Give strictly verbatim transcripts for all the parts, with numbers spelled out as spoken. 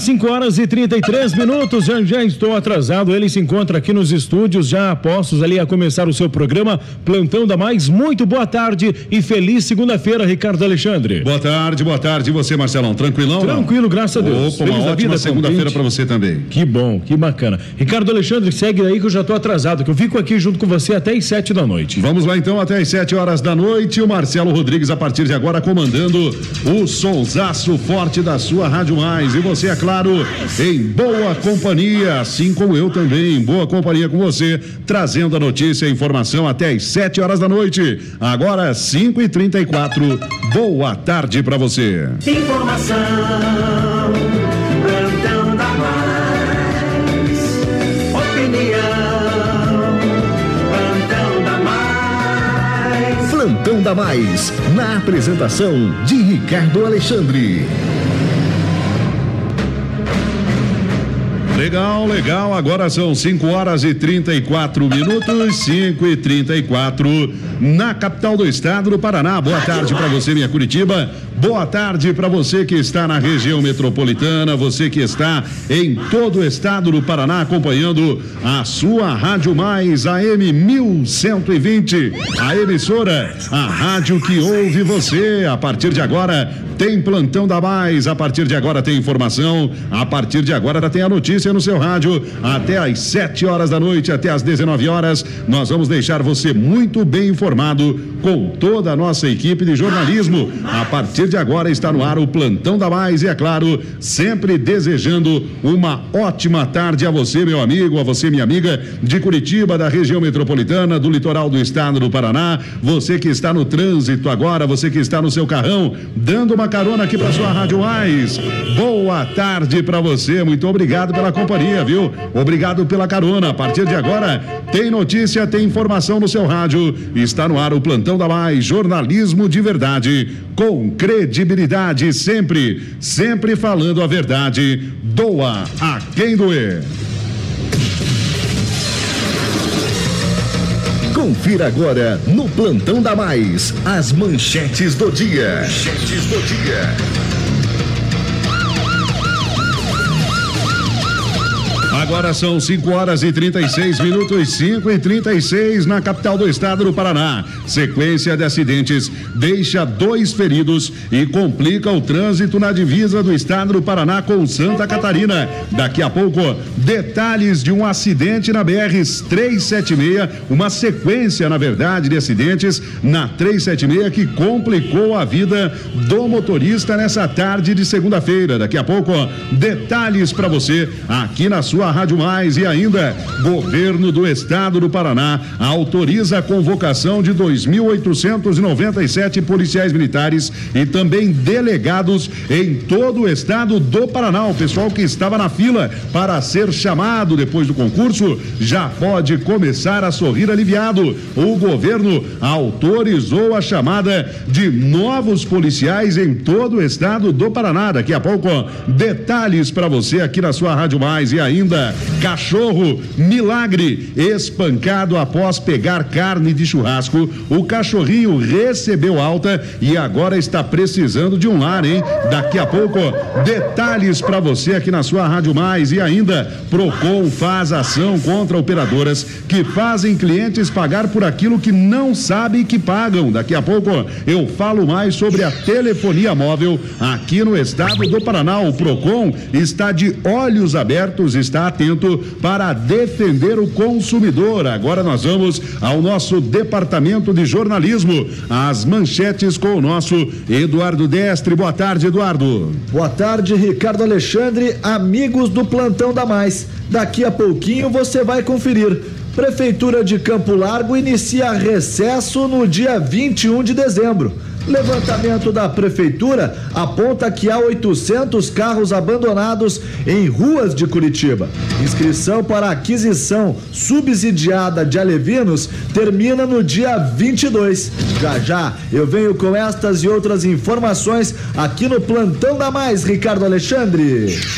cinco horas e trinta e três minutos, já, já estou atrasado. Ele se encontra aqui nos estúdios, já postos ali a começar o seu programa Plantão da Mais. Muito boa tarde e feliz segunda-feira, Ricardo Alexandre. Boa tarde, boa tarde. E você, Marcelão? Tranquilão? Tranquilo, não? Graças a Deus. Opa, uma ótima segunda-feira para você também. Que bom, que bacana. Ricardo Alexandre, segue aí que eu já estou atrasado, que eu fico aqui junto com você até as sete da noite. Vamos lá então, até as sete horas da noite. O Marcelo Rodrigues, a partir de agora, comandando o sonsaço forte da sua Rádio Mais. E você, é claro, em boa companhia, assim como eu também, em boa companhia com você, trazendo a notícia e a informação até as sete horas da noite. Agora, cinco e trinta e quatro. Boa tarde para você. Informação, Plantão da Mais. Opinião, Plantão da Mais. Plantão da Mais, na apresentação de Ricardo Alexandre. Legal, legal. Agora são cinco horas e trinta e quatro minutos, cinco e trinta e quatro, na capital do estado do Paraná. Boa tarde para você, minha Curitiba. Boa tarde para você que está na região metropolitana, você que está em todo o estado do Paraná acompanhando a sua Rádio Mais, A M mil cento e vinte, a emissora, a rádio que ouve você. A partir de agora tem Plantão da Mais, a partir de agora tem informação, a partir de agora tem a notícia no seu rádio, até às sete horas da noite, até às dezenove horas, nós vamos deixar você muito bem informado com toda a nossa equipe de jornalismo. A partir de agora está no ar o Plantão da Mais e, é claro, sempre desejando uma ótima tarde a você, meu amigo, a você, minha amiga, de Curitiba, da região metropolitana, do litoral do estado do Paraná, você que está no trânsito agora, você que está no seu carrão, dando uma carona aqui para sua Rádio Mais. Boa tarde para você, muito obrigado pela companhia, viu? Obrigado pela carona. A partir de agora tem notícia, tem informação no seu rádio. Está no ar o Plantão da Mais, jornalismo de verdade, com credibilidade, sempre, sempre falando a verdade. Doa a quem doer. Confira agora no Plantão da Mais as manchetes do dia. Manchetes do dia. Agora são cinco horas e trinta e seis minutos, cinco e trinta e seis na capital do estado do Paraná. Sequência de acidentes deixa dois feridos e complica o trânsito na divisa do estado do Paraná com Santa Catarina. Daqui a pouco, detalhes de um acidente na B R trezentos e setenta e seis, uma sequência, na verdade, de acidentes na trezentos e setenta e seis que complicou a vida do motorista nessa tarde de segunda-feira. Daqui a pouco, detalhes para você aqui na sua Rádio Mais. E ainda, governo do estado do Paraná autoriza a convocação de dois mil oitocentos e noventa e sete policiais militares e também delegados em todo o estado do Paraná. O pessoal que estava na fila para ser chamado depois do concurso já pode começar a sorrir aliviado. O governo autorizou a chamada de novos policiais em todo o estado do Paraná. Daqui a pouco, detalhes para você aqui na sua Rádio Mais. E ainda, cachorro milagre espancado após pegar carne de churrasco. O cachorrinho recebeu alta e agora está precisando de um lar, hein? Daqui a pouco, detalhes para você aqui na sua Rádio Mais. E ainda, Procon faz ação contra operadoras que fazem clientes pagar por aquilo que não sabem que pagam. Daqui a pouco eu falo mais sobre a telefonia móvel aqui no estado do Paraná. O Procon está de olhos abertos, está atento para defender o consumidor. Agora nós vamos ao nosso departamento de jornalismo, as manchetes com o nosso Eduardo Destre. Boa tarde, Eduardo. Boa tarde, Ricardo Alexandre, amigos do Plantão da Mais. Daqui a pouquinho você vai conferir. Prefeitura de Campo Largo inicia recesso no dia vinte e um de dezembro. Levantamento da prefeitura aponta que há oitocentos carros abandonados em ruas de Curitiba. Inscrição para aquisição subsidiada de alevinos termina no dia vinte e dois. Já já eu venho com estas e outras informações aqui no Plantão da Mais, Ricardo Alexandre.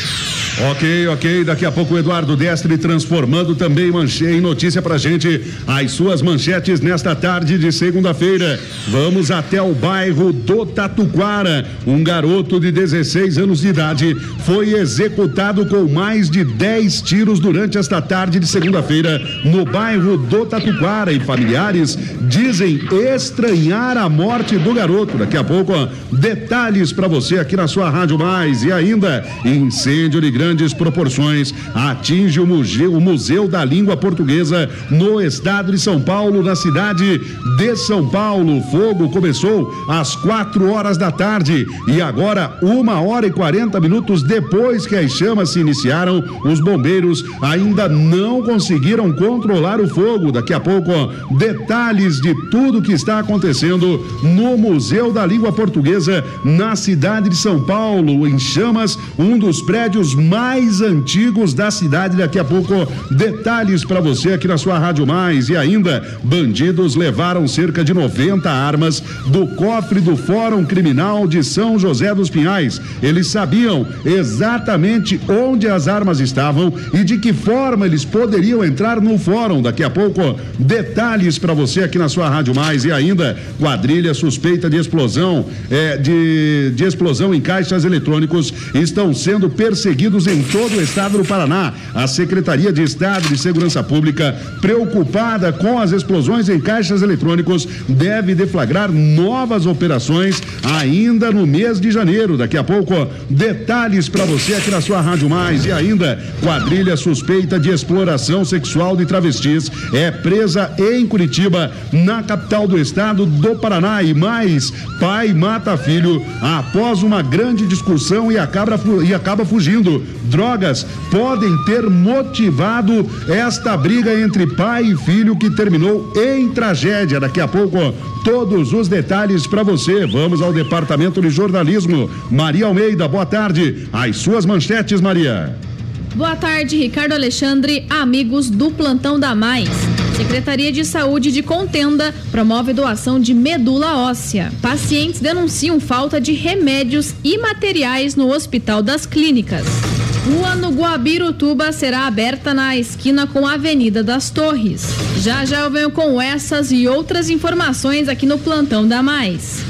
Ok, ok, daqui a pouco o Eduardo Destre transformando também manche... em notícia pra gente as suas manchetes nesta tarde de segunda-feira. Vamos até o bairro do Tatuquara. Um garoto de dezesseis anos de idade foi executado com mais de dez tiros durante esta tarde de segunda-feira no bairro do Tatuquara, e familiares dizem estranhar a morte do garoto. Daqui a pouco, ó, detalhes pra você aqui na sua Rádio Mais. E ainda, incêndio de grande grandes proporções atinge o museu, o Museu da Língua Portuguesa no estado de São Paulo, na cidade de São Paulo. O fogo começou às quatro horas da tarde e agora, uma hora e quarenta minutos depois que as chamas se iniciaram, os bombeiros ainda não conseguiram controlar o fogo. Daqui a pouco, ó, detalhes de tudo que está acontecendo no Museu da Língua Portuguesa na cidade de São Paulo. Em chamas, um dos prédios mais antigos da cidade. Daqui a pouco, detalhes para você aqui na sua Rádio Mais. E ainda, bandidos levaram cerca de noventa armas do cofre do Fórum Criminal de São José dos Pinhais. Eles sabiam exatamente onde as armas estavam e de que forma eles poderiam entrar no fórum. Daqui a pouco, detalhes para você aqui na sua Rádio Mais. E ainda, quadrilha suspeita de explosão é, de, de explosão em caixas eletrônicos estão sendo perseguidos em todo o estado do Paraná. A Secretaria de Estado de Segurança Pública, preocupada com as explosões em caixas eletrônicos, deve deflagrar novas operações ainda no mês de janeiro. Daqui a pouco, detalhes para você aqui na sua Rádio Mais. E ainda, quadrilha suspeita de exploração sexual de travestis é presa em Curitiba, na capital do estado do Paraná. E mais, pai mata filho após uma grande discussão e acaba, e acaba fugindo. Drogas podem ter motivado esta briga entre pai e filho que terminou em tragédia. Daqui a pouco, todos os detalhes para você. Vamos ao departamento de jornalismo. Maria Almeida, boa tarde. As suas manchetes, Maria. Boa tarde, Ricardo Alexandre, amigos do Plantão da Mais. Secretaria de Saúde de Contenda promove doação de medula óssea. Pacientes denunciam falta de remédios e materiais no Hospital das Clínicas. Rua no Guabirutuba será aberta na esquina com a Avenida das Torres. Já já eu venho com essas e outras informações aqui no Plantão da Mais.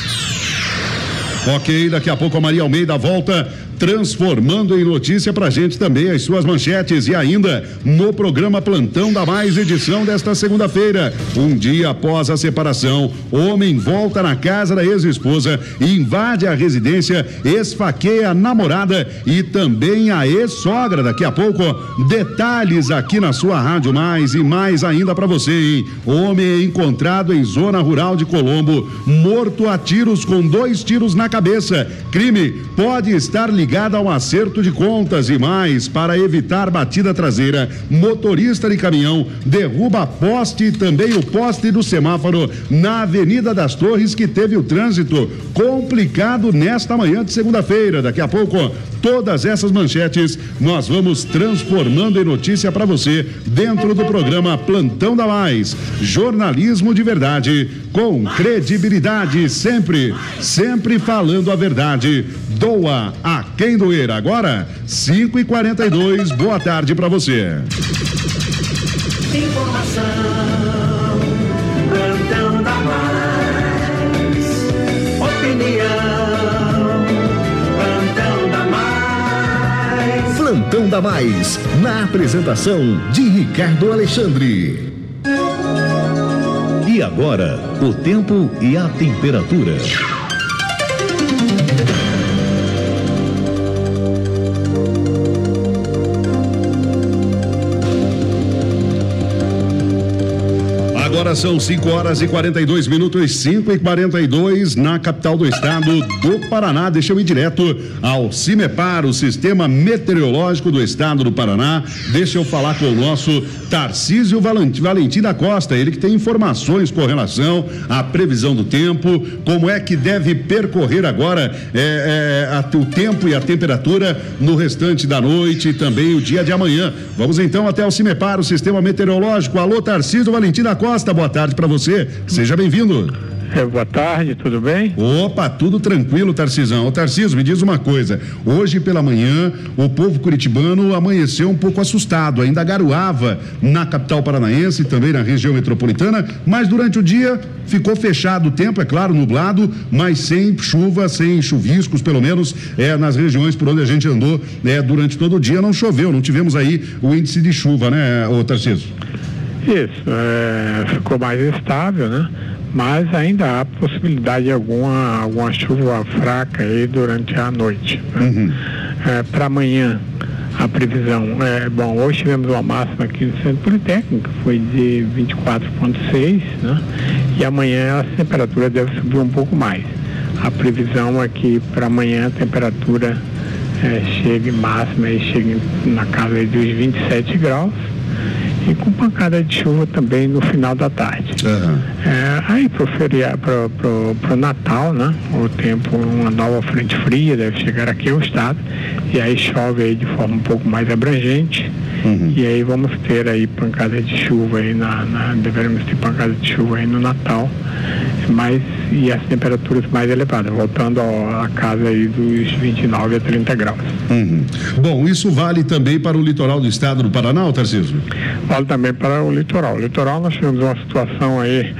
Ok, daqui a pouco a Maria Almeida volta transformando em notícia pra gente também as suas manchetes. E ainda no programa Plantão da Mais, edição desta segunda-feira, um dia após a separação, homem volta na casa da ex-esposa, invade a residência, esfaqueia a namorada e também a ex-sogra. Daqui a pouco, detalhes aqui na sua Rádio Mais. E mais ainda pra você, hein? Homem é encontrado em zona rural de Colombo, morto a tiros com dois tiros na cabeça. Crime pode estar ligado ligada a um acerto de contas. E mais, para evitar batida traseira, motorista de caminhão derruba poste e também o poste do semáforo na Avenida das Torres, que teve o trânsito complicado nesta manhã de segunda-feira. Daqui a pouco, todas essas manchetes nós vamos transformando em notícia para você dentro do programa Plantão da Mais. Jornalismo de verdade, com credibilidade, sempre, sempre falando a verdade. Doa a quem doer. Agora, cinco e quarenta e dois, boa tarde para você. Informação, Plantão da Mais. Opinião, Plantão da Mais. Plantão da Mais, na apresentação de Ricardo Alexandre. E agora, o tempo e a temperatura. Agora são cinco horas e quarenta e dois minutos, cinco e quarenta e dois na capital do estado do Paraná. Deixa eu ir direto ao CIMEPAR, o Sistema Meteorológico do Estado do Paraná. Deixa eu falar com o nosso Tarcísio Valentim da Costa, ele que tem informações com relação à previsão do tempo, como é que deve percorrer agora é, é, a, o tempo e a temperatura no restante da noite e também o dia de amanhã. Vamos então até o CIMEPAR, o Sistema Meteorológico. Alô, Tarcísio Valentim da Costa, boa tarde para você, seja bem-vindo. É, boa tarde, tudo bem? Opa, tudo tranquilo, Tarcisão. Ô, Tarciso, me diz uma coisa. Hoje pela manhã, o povo curitibano amanheceu um pouco assustado. Ainda garoava na capital paranaense, também na região metropolitana, mas durante o dia ficou fechado o tempo, é claro, nublado, mas sem chuva, sem chuviscos, pelo menos é, nas regiões por onde a gente andou é, durante todo o dia. Não choveu, não tivemos aí o índice de chuva, né, ô Tarciso? Isso, é, ficou mais estável, né? Mas ainda há possibilidade de alguma, alguma chuva fraca aí durante a noite. Né? Uhum. É, para amanhã, a previsão é, bom, hoje tivemos uma máxima aqui no Centro Politécnico, que foi de vinte e quatro vírgula seis, né? E amanhã a temperatura deve subir um pouco mais. A previsão é que para amanhã a temperatura é, chegue máxima e chegue na casa aí dos vinte e sete graus. E com pancada de chuva também no final da tarde. Uhum. É, aí para o Natal, né? O tempo, uma nova frente fria deve chegar aqui ao estado, e aí chove aí de forma um pouco mais abrangente. Uhum. E aí vamos ter aí pancada de chuva aí na, na deveremos ter pancada de chuva aí no Natal, mas e as temperaturas mais elevadas, voltando à casa aí dos vinte e nove a trinta graus. Uhum. Bom, isso vale também para o litoral do estado do Paraná, Tarcísio? Vale também para o litoral. O litoral nós tivemos uma situação aí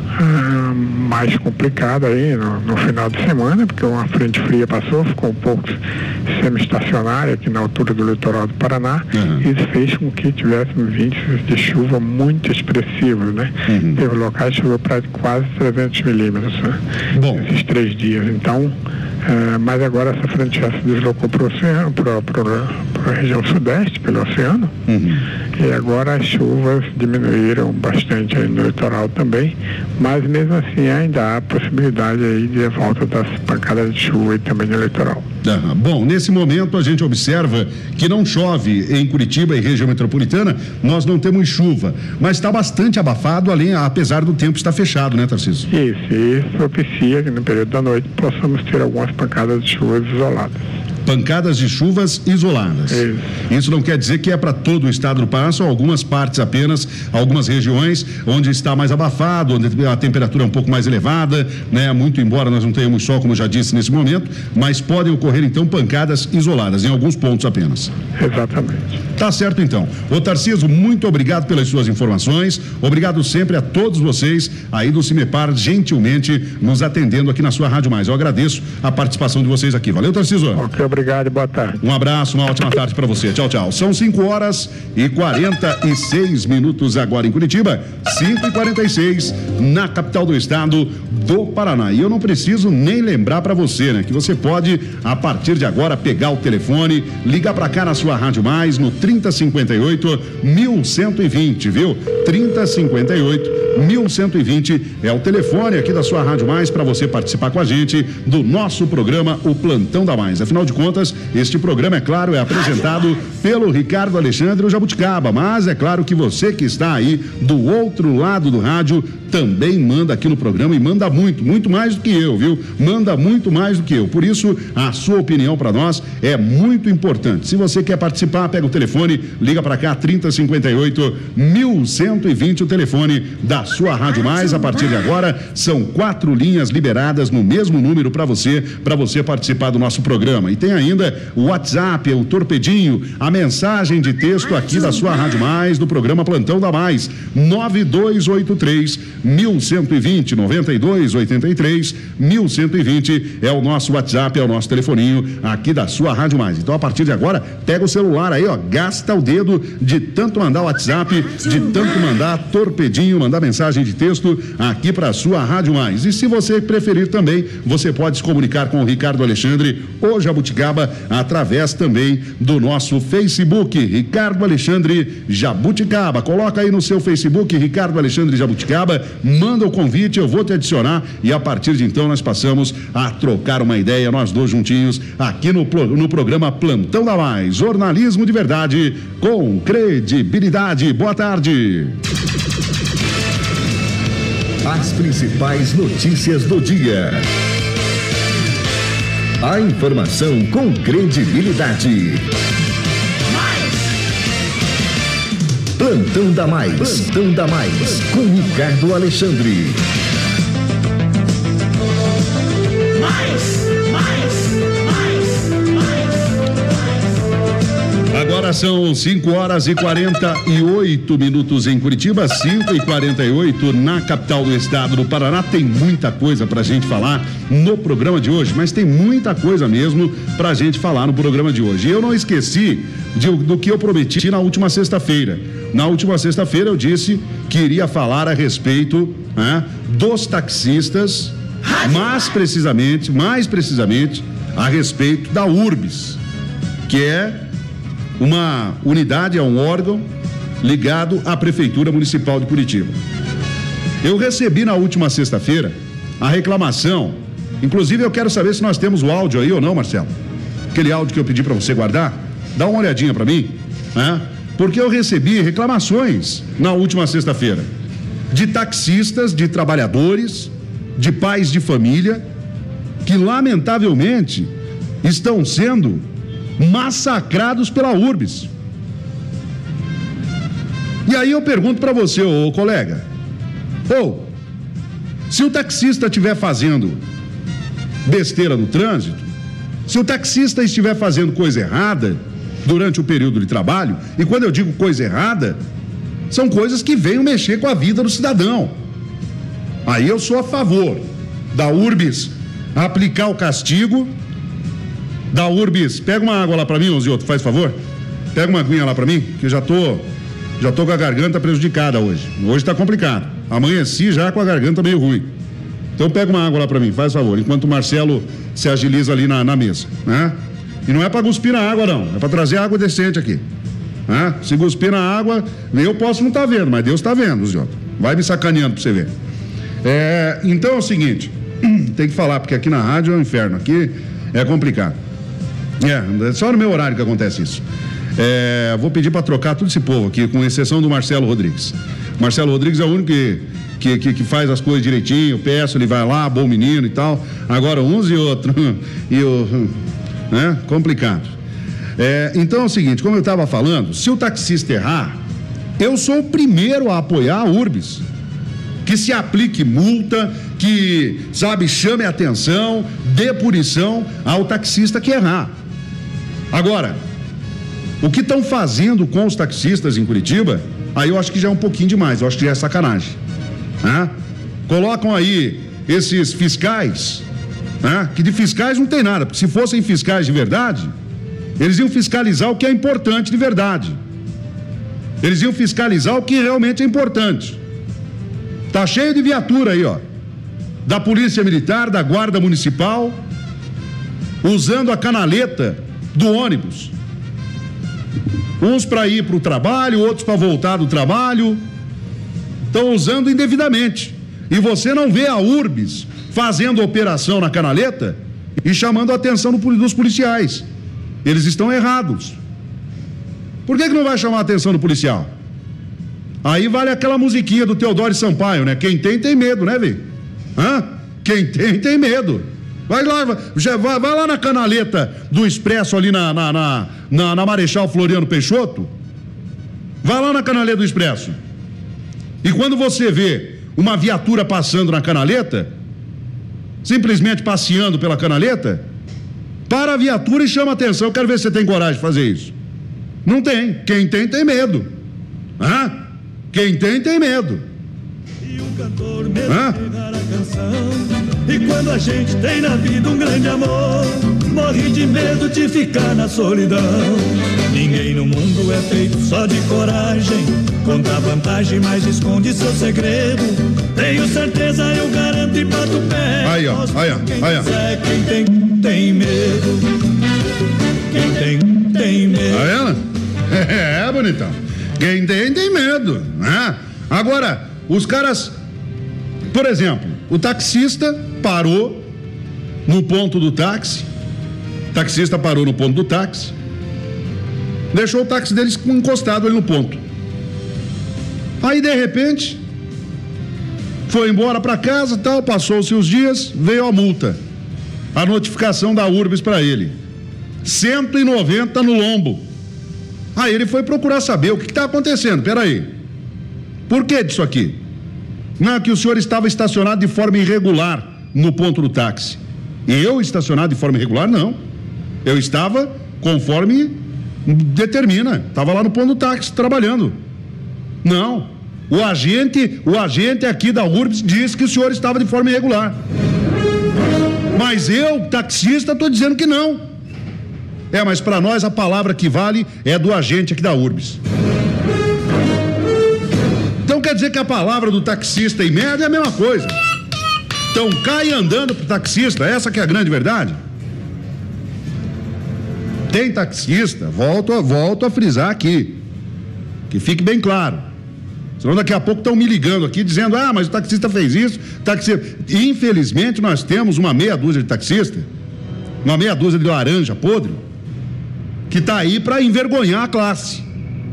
ah, mais complicada aí no, no final de semana, porque uma frente fria passou, ficou um pouco semi-estacionária aqui na altura do litoral do Paraná. Uhum. Isso fez com que tivéssemos índices de chuva muito expressivos, né? Uhum. Teve locais que choveu para quase trezentos milímetros, né? Bom. Esses três dias. Então, é, mas agora essa frente já se deslocou para o oceano, para a região sudeste, pelo oceano. Uhum. E agora as chuvas diminuíram bastante aí no litoral também, mas mesmo assim ainda há possibilidade aí de volta das pancadas de chuva aí também no litoral. Ah, bom, nesse momento a gente observa que não chove em Curitiba e região metropolitana, nós não temos chuva, mas está bastante abafado, além, apesar do tempo estar fechado, né, Tarcísio? Isso, isso propicia que no período da noite possamos ter algumas pancadas de chuvas isoladas. Pancadas de chuvas isoladas. Isso. Isso não quer dizer que é para todo o estado do Paraná, são algumas partes apenas, algumas regiões onde está mais abafado, onde a temperatura é um pouco mais elevada, né? Muito embora nós não tenhamos sol, como eu já disse, nesse momento, mas podem ocorrer então pancadas isoladas, em alguns pontos apenas. Exatamente. Tá certo então. Ô Tarcísio, muito obrigado pelas suas informações, obrigado sempre a todos vocês aí do Cimepar, gentilmente nos atendendo aqui na sua Rádio Mais. Eu agradeço a participação de vocês aqui. Valeu, Tarcísio. Ok, obrigado e boa tarde. Um abraço, uma ótima tarde para você. Tchau, tchau. São cinco horas e quarenta e seis minutos agora em Curitiba, cinco e quarenta e seis na capital do estado do Paraná. E eu não preciso nem lembrar para você, né, que você pode a partir de agora pegar o telefone, ligar para cá na sua Rádio Mais no trinta cinquenta e oito mil cento e vinte, viu? trinta cinquenta e oito mil cento e vinte é o telefone aqui da sua Rádio Mais para você participar com a gente do nosso programa O Plantão da Mais. Afinal de contas, este programa, é claro, é apresentado pelo Ricardo Alexandre, o Jabuticaba, mas é claro que você que está aí do outro lado do rádio também manda aqui no programa, e manda muito, muito mais do que eu, viu? Manda muito mais do que eu. Por isso, a sua opinião para nós é muito importante. Se você quer participar, pega o telefone, liga para cá, trinta cinquenta e oito mil cento e vinte, o telefone da sua Rádio Mais. A partir de agora, são quatro linhas liberadas no mesmo número para você, para você participar do nosso programa. E tem ainda o WhatsApp, o torpedinho, a mensagem de texto aqui da sua Rádio Mais, do programa Plantão da Mais, nove dois oito três mil cento e vinte, noventa e dois oitenta e três mil cento e vinte é o nosso WhatsApp, é o nosso telefoninho aqui da sua Rádio Mais. Então, a partir de agora, pega o celular aí, ó, gasta o dedo de tanto mandar WhatsApp, de tanto mandar torpedinho, mandar mensagem de texto aqui para a sua Rádio Mais. E se você preferir também, você pode se comunicar com o Ricardo Alexandre, o Jabuticaba, através também do nosso Facebook, Ricardo Alexandre Jabuticaba. Coloca aí no seu Facebook, Ricardo Alexandre Jabuticaba, manda o convite, eu vou te adicionar, e a partir de então nós passamos a trocar uma ideia, nós dois juntinhos, aqui no, no programa Plantão da Mais, jornalismo de verdade, com credibilidade. Boa tarde. As principais notícias do dia. A informação com credibilidade. Plantão da Mais. Plantão da Mais. Com Ricardo Alexandre. Agora são cinco horas e quarenta e oito minutos em Curitiba, cinco e quarenta e oito na capital do estado do Paraná. Tem muita coisa pra gente falar no programa de hoje, mas tem muita coisa mesmo pra gente falar no programa de hoje. E eu não esqueci de, do que eu prometi na última sexta-feira. Na última sexta-feira eu disse que iria falar a respeito, né, dos taxistas, mais precisamente, mais precisamente a respeito da Urbis, que é uma unidade, é um órgão ligado à Prefeitura Municipal de Curitiba. Eu recebi na última sexta-feira a reclamação, inclusive eu quero saber se nós temos o áudio aí ou não, Marcelo. Aquele áudio que eu pedi para você guardar, dá uma olhadinha para mim, né? Porque eu recebi reclamações na última sexta-feira de taxistas, de trabalhadores, de pais de família, que lamentavelmente estão sendo massacrados pela Urbis. E aí eu pergunto para você, ô colega, ou se o taxista estiver fazendo besteira no trânsito, se o taxista estiver fazendo coisa errada durante o período de trabalho, e quando eu digo coisa errada, são coisas que venham mexer com a vida do cidadão, aí eu sou a favor da Urbis aplicar o castigo. Da Urbis, pega uma água lá pra mim, Ozioto, faz favor. Pega uma aguinha lá pra mim, que eu já tô, já tô com a garganta prejudicada hoje. Hoje tá complicado. Amanheci já com a garganta meio ruim. Então pega uma água lá pra mim, faz favor, enquanto o Marcelo se agiliza ali na, na mesa, né? E não é pra cuspir na água, não. É pra trazer água decente aqui, né? Se cuspir na água, eu posso não estar tá vendo, mas Deus tá vendo, Ozioto. Vai me sacaneando pra você ver. É, então é o seguinte, tem que falar, porque aqui na rádio é um inferno, aqui é complicado. É, só no meu horário que acontece isso. É, vou pedir para trocar todo esse povo aqui, com exceção do Marcelo Rodrigues. Marcelo Rodrigues é o único que, que, que, que faz as coisas direitinho, peço, ele vai lá, bom menino e tal. Agora uns e outros, e o, né? Complicado. É, então é o seguinte, como eu estava falando, se o taxista errar, eu sou o primeiro a apoiar a Urbis. Que se aplique multa, que, sabe, chame a atenção, dê punição ao taxista que errar. Agora, o que estão fazendo com os taxistas em Curitiba, aí eu acho que já é um pouquinho demais, eu acho que já é sacanagem, né? Colocam aí esses fiscais, né? Que de fiscais não tem nada, porque se fossem fiscais de verdade, eles iam fiscalizar o que é importante de verdade. Eles iam fiscalizar o que realmente é importante. Tá cheio de viatura aí, ó, da Polícia Militar, da Guarda Municipal, usando a canaleta do ônibus. Uns para ir para o trabalho, outros para voltar do trabalho. Estão usando indevidamente. E você não vê a Urbis fazendo operação na canaleta e chamando a atenção dos policiais. Eles estão errados. Por que que não vai chamar a atenção do policial? Aí vale aquela musiquinha do Teodoro Sampaio, né? Quem tem, tem medo, né, velho? Hã? Quem tem, tem medo. Vai lá, vai, vai lá na canaleta do Expresso ali na, na, na, na, na Marechal Floriano Peixoto. Vai lá na canaleta do Expresso. E quando você vê uma viatura passando na canaleta, simplesmente passeando pela canaleta, para a viatura e chama atenção. Eu quero ver se você tem coragem de fazer isso. Não tem. Quem tem, tem medo. Hã? Quem tem, tem medo. E o cantor mesmo pegar a canção. E quando a gente tem na vida um grande amor, morre de medo de ficar na solidão. Ninguém no mundo é feito só de coragem. Conta vantagem, mas esconde seu segredo. Tenho certeza, eu garanto e bato o pé. Aí, ó, aí, ó, aí, ó. Quem tem, tem medo. Quem tem, tem medo. Tá vendo? É, bonitão. Quem tem, tem medo, né? Agora, os caras, por exemplo, o taxista parou no ponto do táxi, o taxista parou no ponto do táxi, deixou o táxi deles encostado ali no ponto. Aí, de repente, foi embora para casa, tal, passou-se os dias, veio a multa, a notificação da Urbis para ele, cento e noventa no lombo. Aí ele foi procurar saber o que está acontecendo. Peraí, por que disso aqui? Não, que o senhor estava estacionado de forma irregular no ponto do táxi. E eu estacionado de forma irregular? Não. Eu estava conforme determina. Estava lá no ponto do táxi trabalhando. Não. O agente, o agente aqui da Urbs disse que o senhor estava de forma irregular. Mas eu, taxista, estou dizendo que não. É, mas para nós a palavra que vale é do agente aqui da Urbs. Então quer dizer que a palavra do taxista e merda é a mesma coisa. Então cai andando pro taxista, essa que é a grande verdade. Tem taxista, volto a, volto a frisar aqui, que fique bem claro. Senão daqui a pouco estão me ligando aqui dizendo, ah, mas o taxista fez isso, taxista. Infelizmente nós temos uma meia dúzia de taxistas, uma meia dúzia de laranja podre, que está aí para envergonhar a classe.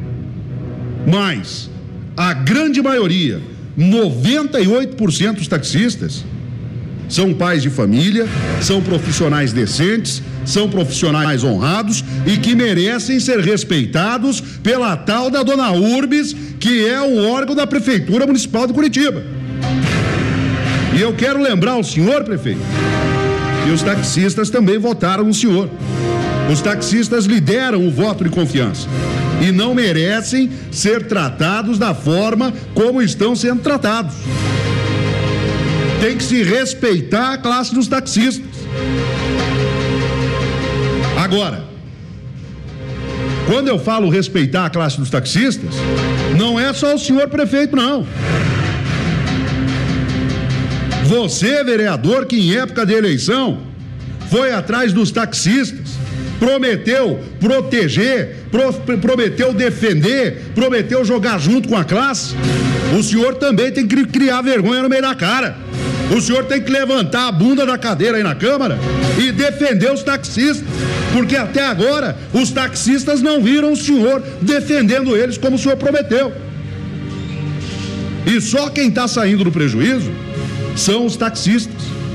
Mas a grande maioria, noventa e oito por cento dos taxistas, são pais de família, são profissionais decentes, são profissionais honrados e que merecem ser respeitados pela tal da dona Urbs, que é o órgão da Prefeitura Municipal de Curitiba. E eu quero lembrar ao senhor prefeito que os taxistas também votaram no senhor. Os taxistas lideram o voto de confiança e não merecem ser tratados da forma como estão sendo tratados. Tem que se respeitar a classe dos taxistas. Agora, quando eu falo respeitar a classe dos taxistas, não é só o senhor prefeito, não. Você, vereador, que em época de eleição foi atrás dos taxistas, prometeu proteger, pro, prometeu defender, prometeu jogar junto com a classe, o senhor também tem que criar vergonha no meio da cara. O senhor tem que levantar a bunda da cadeira aí na Câmara e defender os taxistas, porque até agora os taxistas não viram o senhor defendendo eles como o senhor prometeu. E só quem está saindo do prejuízo são os taxistas.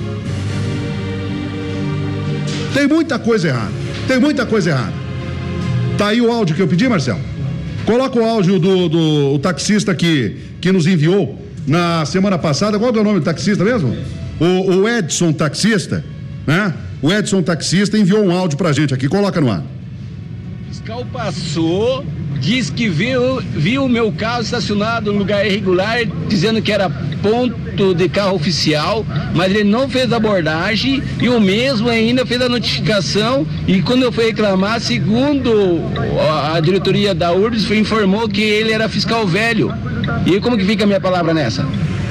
Tem muita coisa errada, tem muita coisa errada. Tá aí o áudio que eu pedi, Marcelo? Coloca o áudio do, do o taxista que, que nos enviou na semana passada. Qual é o nome do taxista mesmo? O, o Edson Taxista, né? O Edson Taxista enviou um áudio pra gente aqui, coloca no ar. O fiscal passou, disse que viu, viu o meu carro estacionado no lugar irregular, dizendo que era ponto de carro oficial, mas ele não fez a abordagem e o mesmo ainda fez a notificação, e quando eu fui reclamar, segundo a diretoria da Urbs, informou que ele era fiscal velho. E como que fica a minha palavra nessa?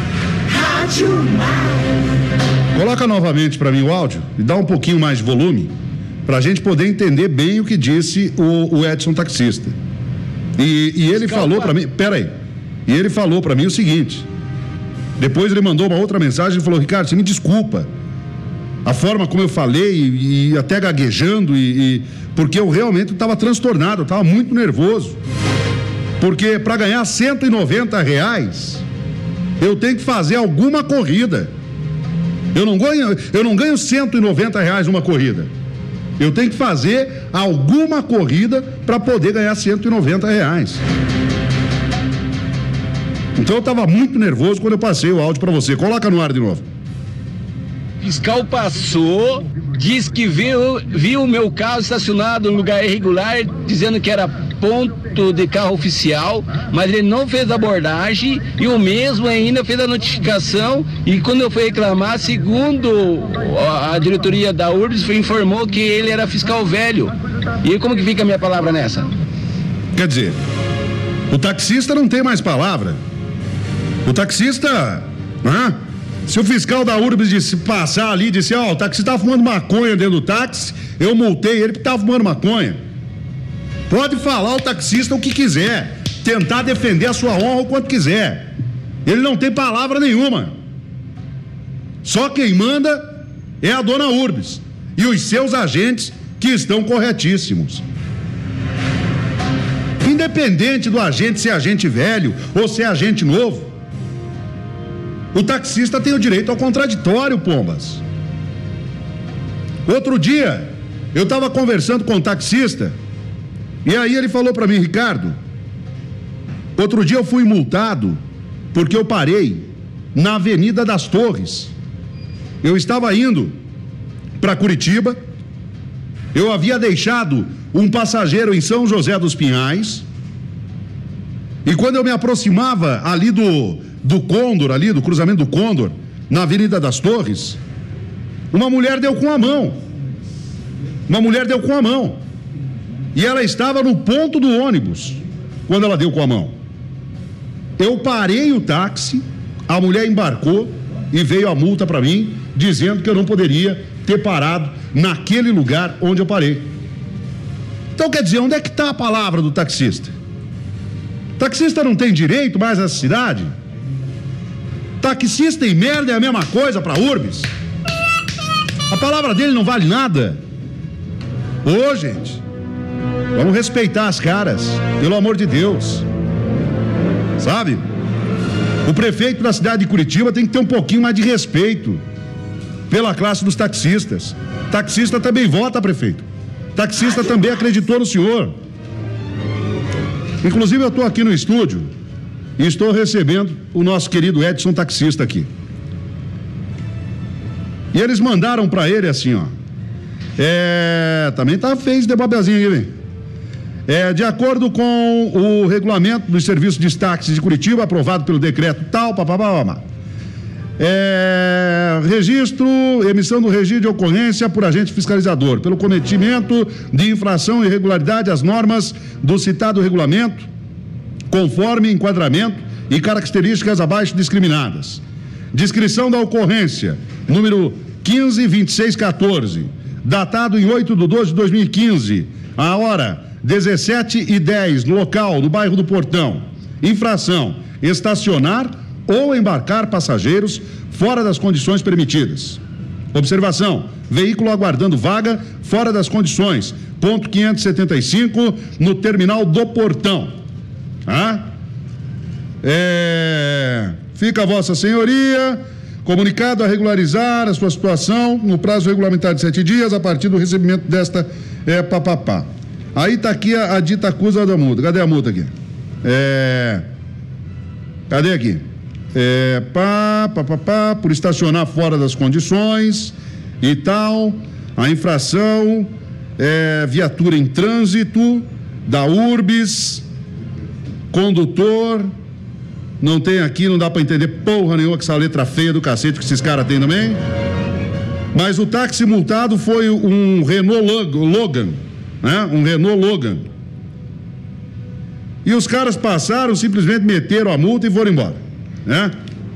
Coloca novamente para mim o áudio e dá um pouquinho mais de volume para a gente poder entender bem o que disse o, o Edson Taxista. E, e ele falou para mim, peraí, e ele falou para mim o seguinte, depois ele mandou uma outra mensagem e falou, Ricardo, você me desculpa a forma como eu falei e, e até gaguejando e, e porque eu realmente estava transtornado, eu estava muito nervoso. Porque para ganhar cento e noventa reais, eu tenho que fazer alguma corrida. Eu não ganho, eu não ganho cento e noventa reais numa corrida. Eu tenho que fazer alguma corrida para poder ganhar cento e noventa reais. Então eu estava muito nervoso quando eu passei o áudio para você. Coloca no ar de novo. O fiscal passou, disse que viu, viu o meu carro estacionado no lugar irregular, dizendo que era ponto de carro oficial, mas ele não fez a abordagem e o mesmo ainda fez a notificação, e quando eu fui reclamar, segundo a diretoria da Urbs, informou que ele era fiscal velho. E como que fica a minha palavra nessa? Quer dizer, o taxista não tem mais palavra. O taxista, né? Se o fiscal da Urbs disse, passar ali e disse, ó, oh, o taxista estava fumando maconha dentro do táxi, eu multei ele porque estava fumando maconha. Pode falar o taxista o que quiser, tentar defender a sua honra o quanto quiser. Ele não tem palavra nenhuma. Só quem manda é a dona Urbs e os seus agentes, que estão corretíssimos. Independente do agente ser agente velho ou ser agente novo, o taxista tem o direito ao contraditório, pombas. Outro dia, eu estava conversando com o taxista, e aí ele falou para mim, Ricardo, outro dia eu fui multado porque eu parei na Avenida das Torres. Eu estava indo para Curitiba, eu havia deixado um passageiro em São José dos Pinhais, e quando eu me aproximava ali do, do Condor, ali do cruzamento do Condor, na Avenida das Torres, uma mulher deu com a mão, uma mulher deu com a mão, e ela estava no ponto do ônibus, quando ela deu com a mão. Eu parei o táxi, a mulher embarcou e veio a multa para mim, dizendo que eu não poderia ter parado naquele lugar onde eu parei. Então, quer dizer, onde é que está a palavra do taxista? Taxista não tem direito mais nessa cidade? Taxista e merda é a mesma coisa para Urbs? A palavra dele não vale nada? Ô, gente, vamos respeitar as caras, pelo amor de Deus. Sabe? O prefeito da cidade de Curitiba tem que ter um pouquinho mais de respeito pela classe dos taxistas. Taxista também vota, prefeito. Taxista também acreditou no senhor. Inclusive, eu estou aqui no estúdio e estou recebendo o nosso querido Edson, taxista aqui. E eles mandaram para ele assim, ó. É, também tá feio esse papelzinho aqui, vem. É, de acordo com o regulamento dos serviços de táxis de Curitiba, aprovado pelo decreto tal, papapá, é, registro, emissão do registro de ocorrência por agente fiscalizador, pelo cometimento de infração e irregularidade às normas do citado regulamento, conforme enquadramento e características abaixo discriminadas. Descrição da ocorrência, número quinze vinte e seis quatorze, datado em oito de doze de dois mil e quinze, a hora dezessete e dez, no local, no bairro do Portão. Infração: estacionar ou embarcar passageiros fora das condições permitidas. Observação: veículo aguardando vaga fora das condições. Ponto quinhentos e setenta e cinco, no terminal do Portão. Ah? É... Fica a vossa senhoria comunicado a regularizar a sua situação no prazo regulamentar de sete dias a partir do recebimento desta é, papapá. Aí está aqui a, a dita acusa da multa. Cadê a multa aqui? É... Cadê aqui? É, pá, pá, pá, pá, por estacionar fora das condições e tal, a infração, é, viatura em trânsito, da Urbs, condutor, não tem aqui, não dá para entender porra nenhuma com essa letra feia do cacete que esses caras têm também, mas o táxi multado foi um Renault Logan, né? Um Renault Logan, e os caras passaram, simplesmente meteram a multa e foram embora. É?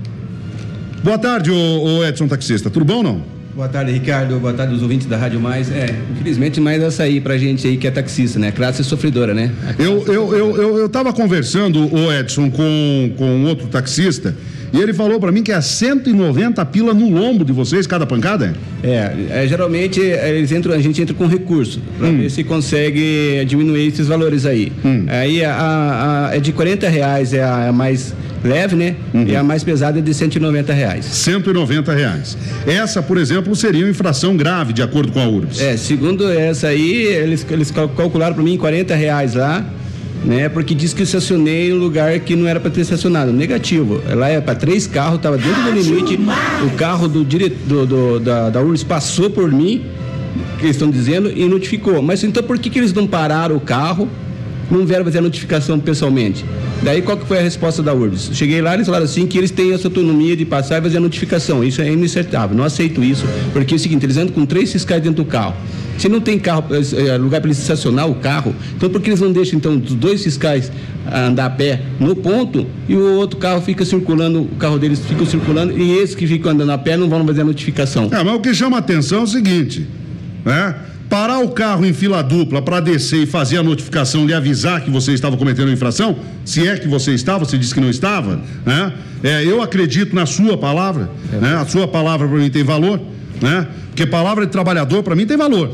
Boa tarde, ô, ô Edson taxista, tudo bom ou não? Boa tarde, Ricardo, boa tarde aos ouvintes da Rádio Mais. É, infelizmente mais essa aí pra gente aí que é taxista, né? Classe sofredora, né? Eu, eu, eu, eu, eu tava conversando, ô Edson, com, com outro taxista, e ele falou pra mim que é cento e noventa pila no lombo de vocês, cada pancada? É, é geralmente eles entram, a gente entra com recurso, pra hum. ver se consegue diminuir esses valores aí. Hum. Aí a, a, a, é de quarenta reais, é a, a mais leve, né? Uhum. E a mais pesada é de cento e noventa reais. cento e noventa reais. Essa, por exemplo, seria uma infração grave, de acordo com a Urbs. É, segundo essa aí, eles, eles calcularam para mim quarenta reais lá, né? Porque diz que eu estacionei em um lugar que não era para ter estacionado. Negativo. Lá é para três carros, estava dentro do limite. O carro do, dire... do, do da, da Urbs passou por mim, que eles estão dizendo, e notificou. Mas então por que, que eles não pararam o carro? Não vieram fazer a notificação pessoalmente. Daí qual que foi a resposta da Urbs? Cheguei lá, eles falaram assim que eles têm essa autonomia de passar e fazer a notificação. Isso é inaceitável, não aceito isso, porque é o seguinte, eles andam com três fiscais dentro do carro. Se não tem carro, é, lugar para eles estacionar o carro, então por que eles não deixam então os dois fiscais andar a pé no ponto e o outro carro fica circulando, o carro deles fica circulando e esses que ficam andando a pé não vão fazer a notificação? É, mas o que chama a atenção é o seguinte, né? Parar o carro em fila dupla para descer e fazer a notificação, lhe avisar que você estava cometendo infração, se é que você estava, você disse que não estava, né? É, eu acredito na sua palavra, é, né? A sua palavra para mim tem valor, né? Porque palavra de trabalhador para mim tem valor.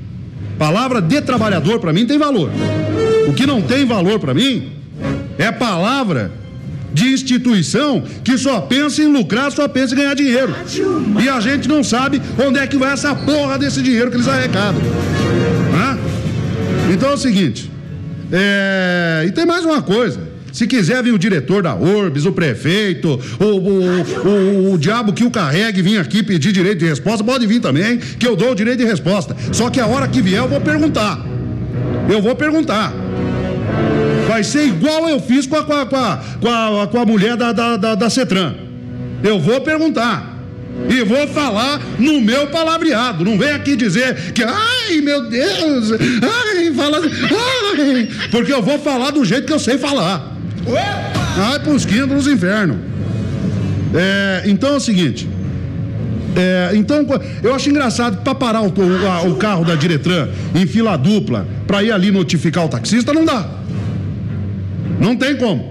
Palavra de trabalhador para mim tem valor. O que não tem valor para mim é palavra de instituição que só pensa em lucrar, só pensa em ganhar dinheiro. E a gente não sabe onde é que vai essa porra desse dinheiro que eles arrecadam. Hã? Então é o seguinte, é... e tem mais uma coisa. Se quiser vir o diretor da Urbs, o prefeito, o, o, o, o diabo que o carregue vir aqui pedir direito de resposta, pode vir também, que eu dou o direito de resposta. Só que a hora que vier eu vou perguntar. Eu vou perguntar. Vai ser igual eu fiz com a, com a, com a, com a, com a mulher da, da, da, da Cetran. Eu vou perguntar. E vou falar no meu palavreado. Não vem aqui dizer que, ai, meu Deus, ai, fala, ai, porque eu vou falar do jeito que eu sei falar. Ai, pros quintos dos infernos. É, então é o seguinte. É, então, eu acho engraçado que para parar o, o, o carro da Diretran em fila dupla, para ir ali notificar o taxista, não dá. Não tem como.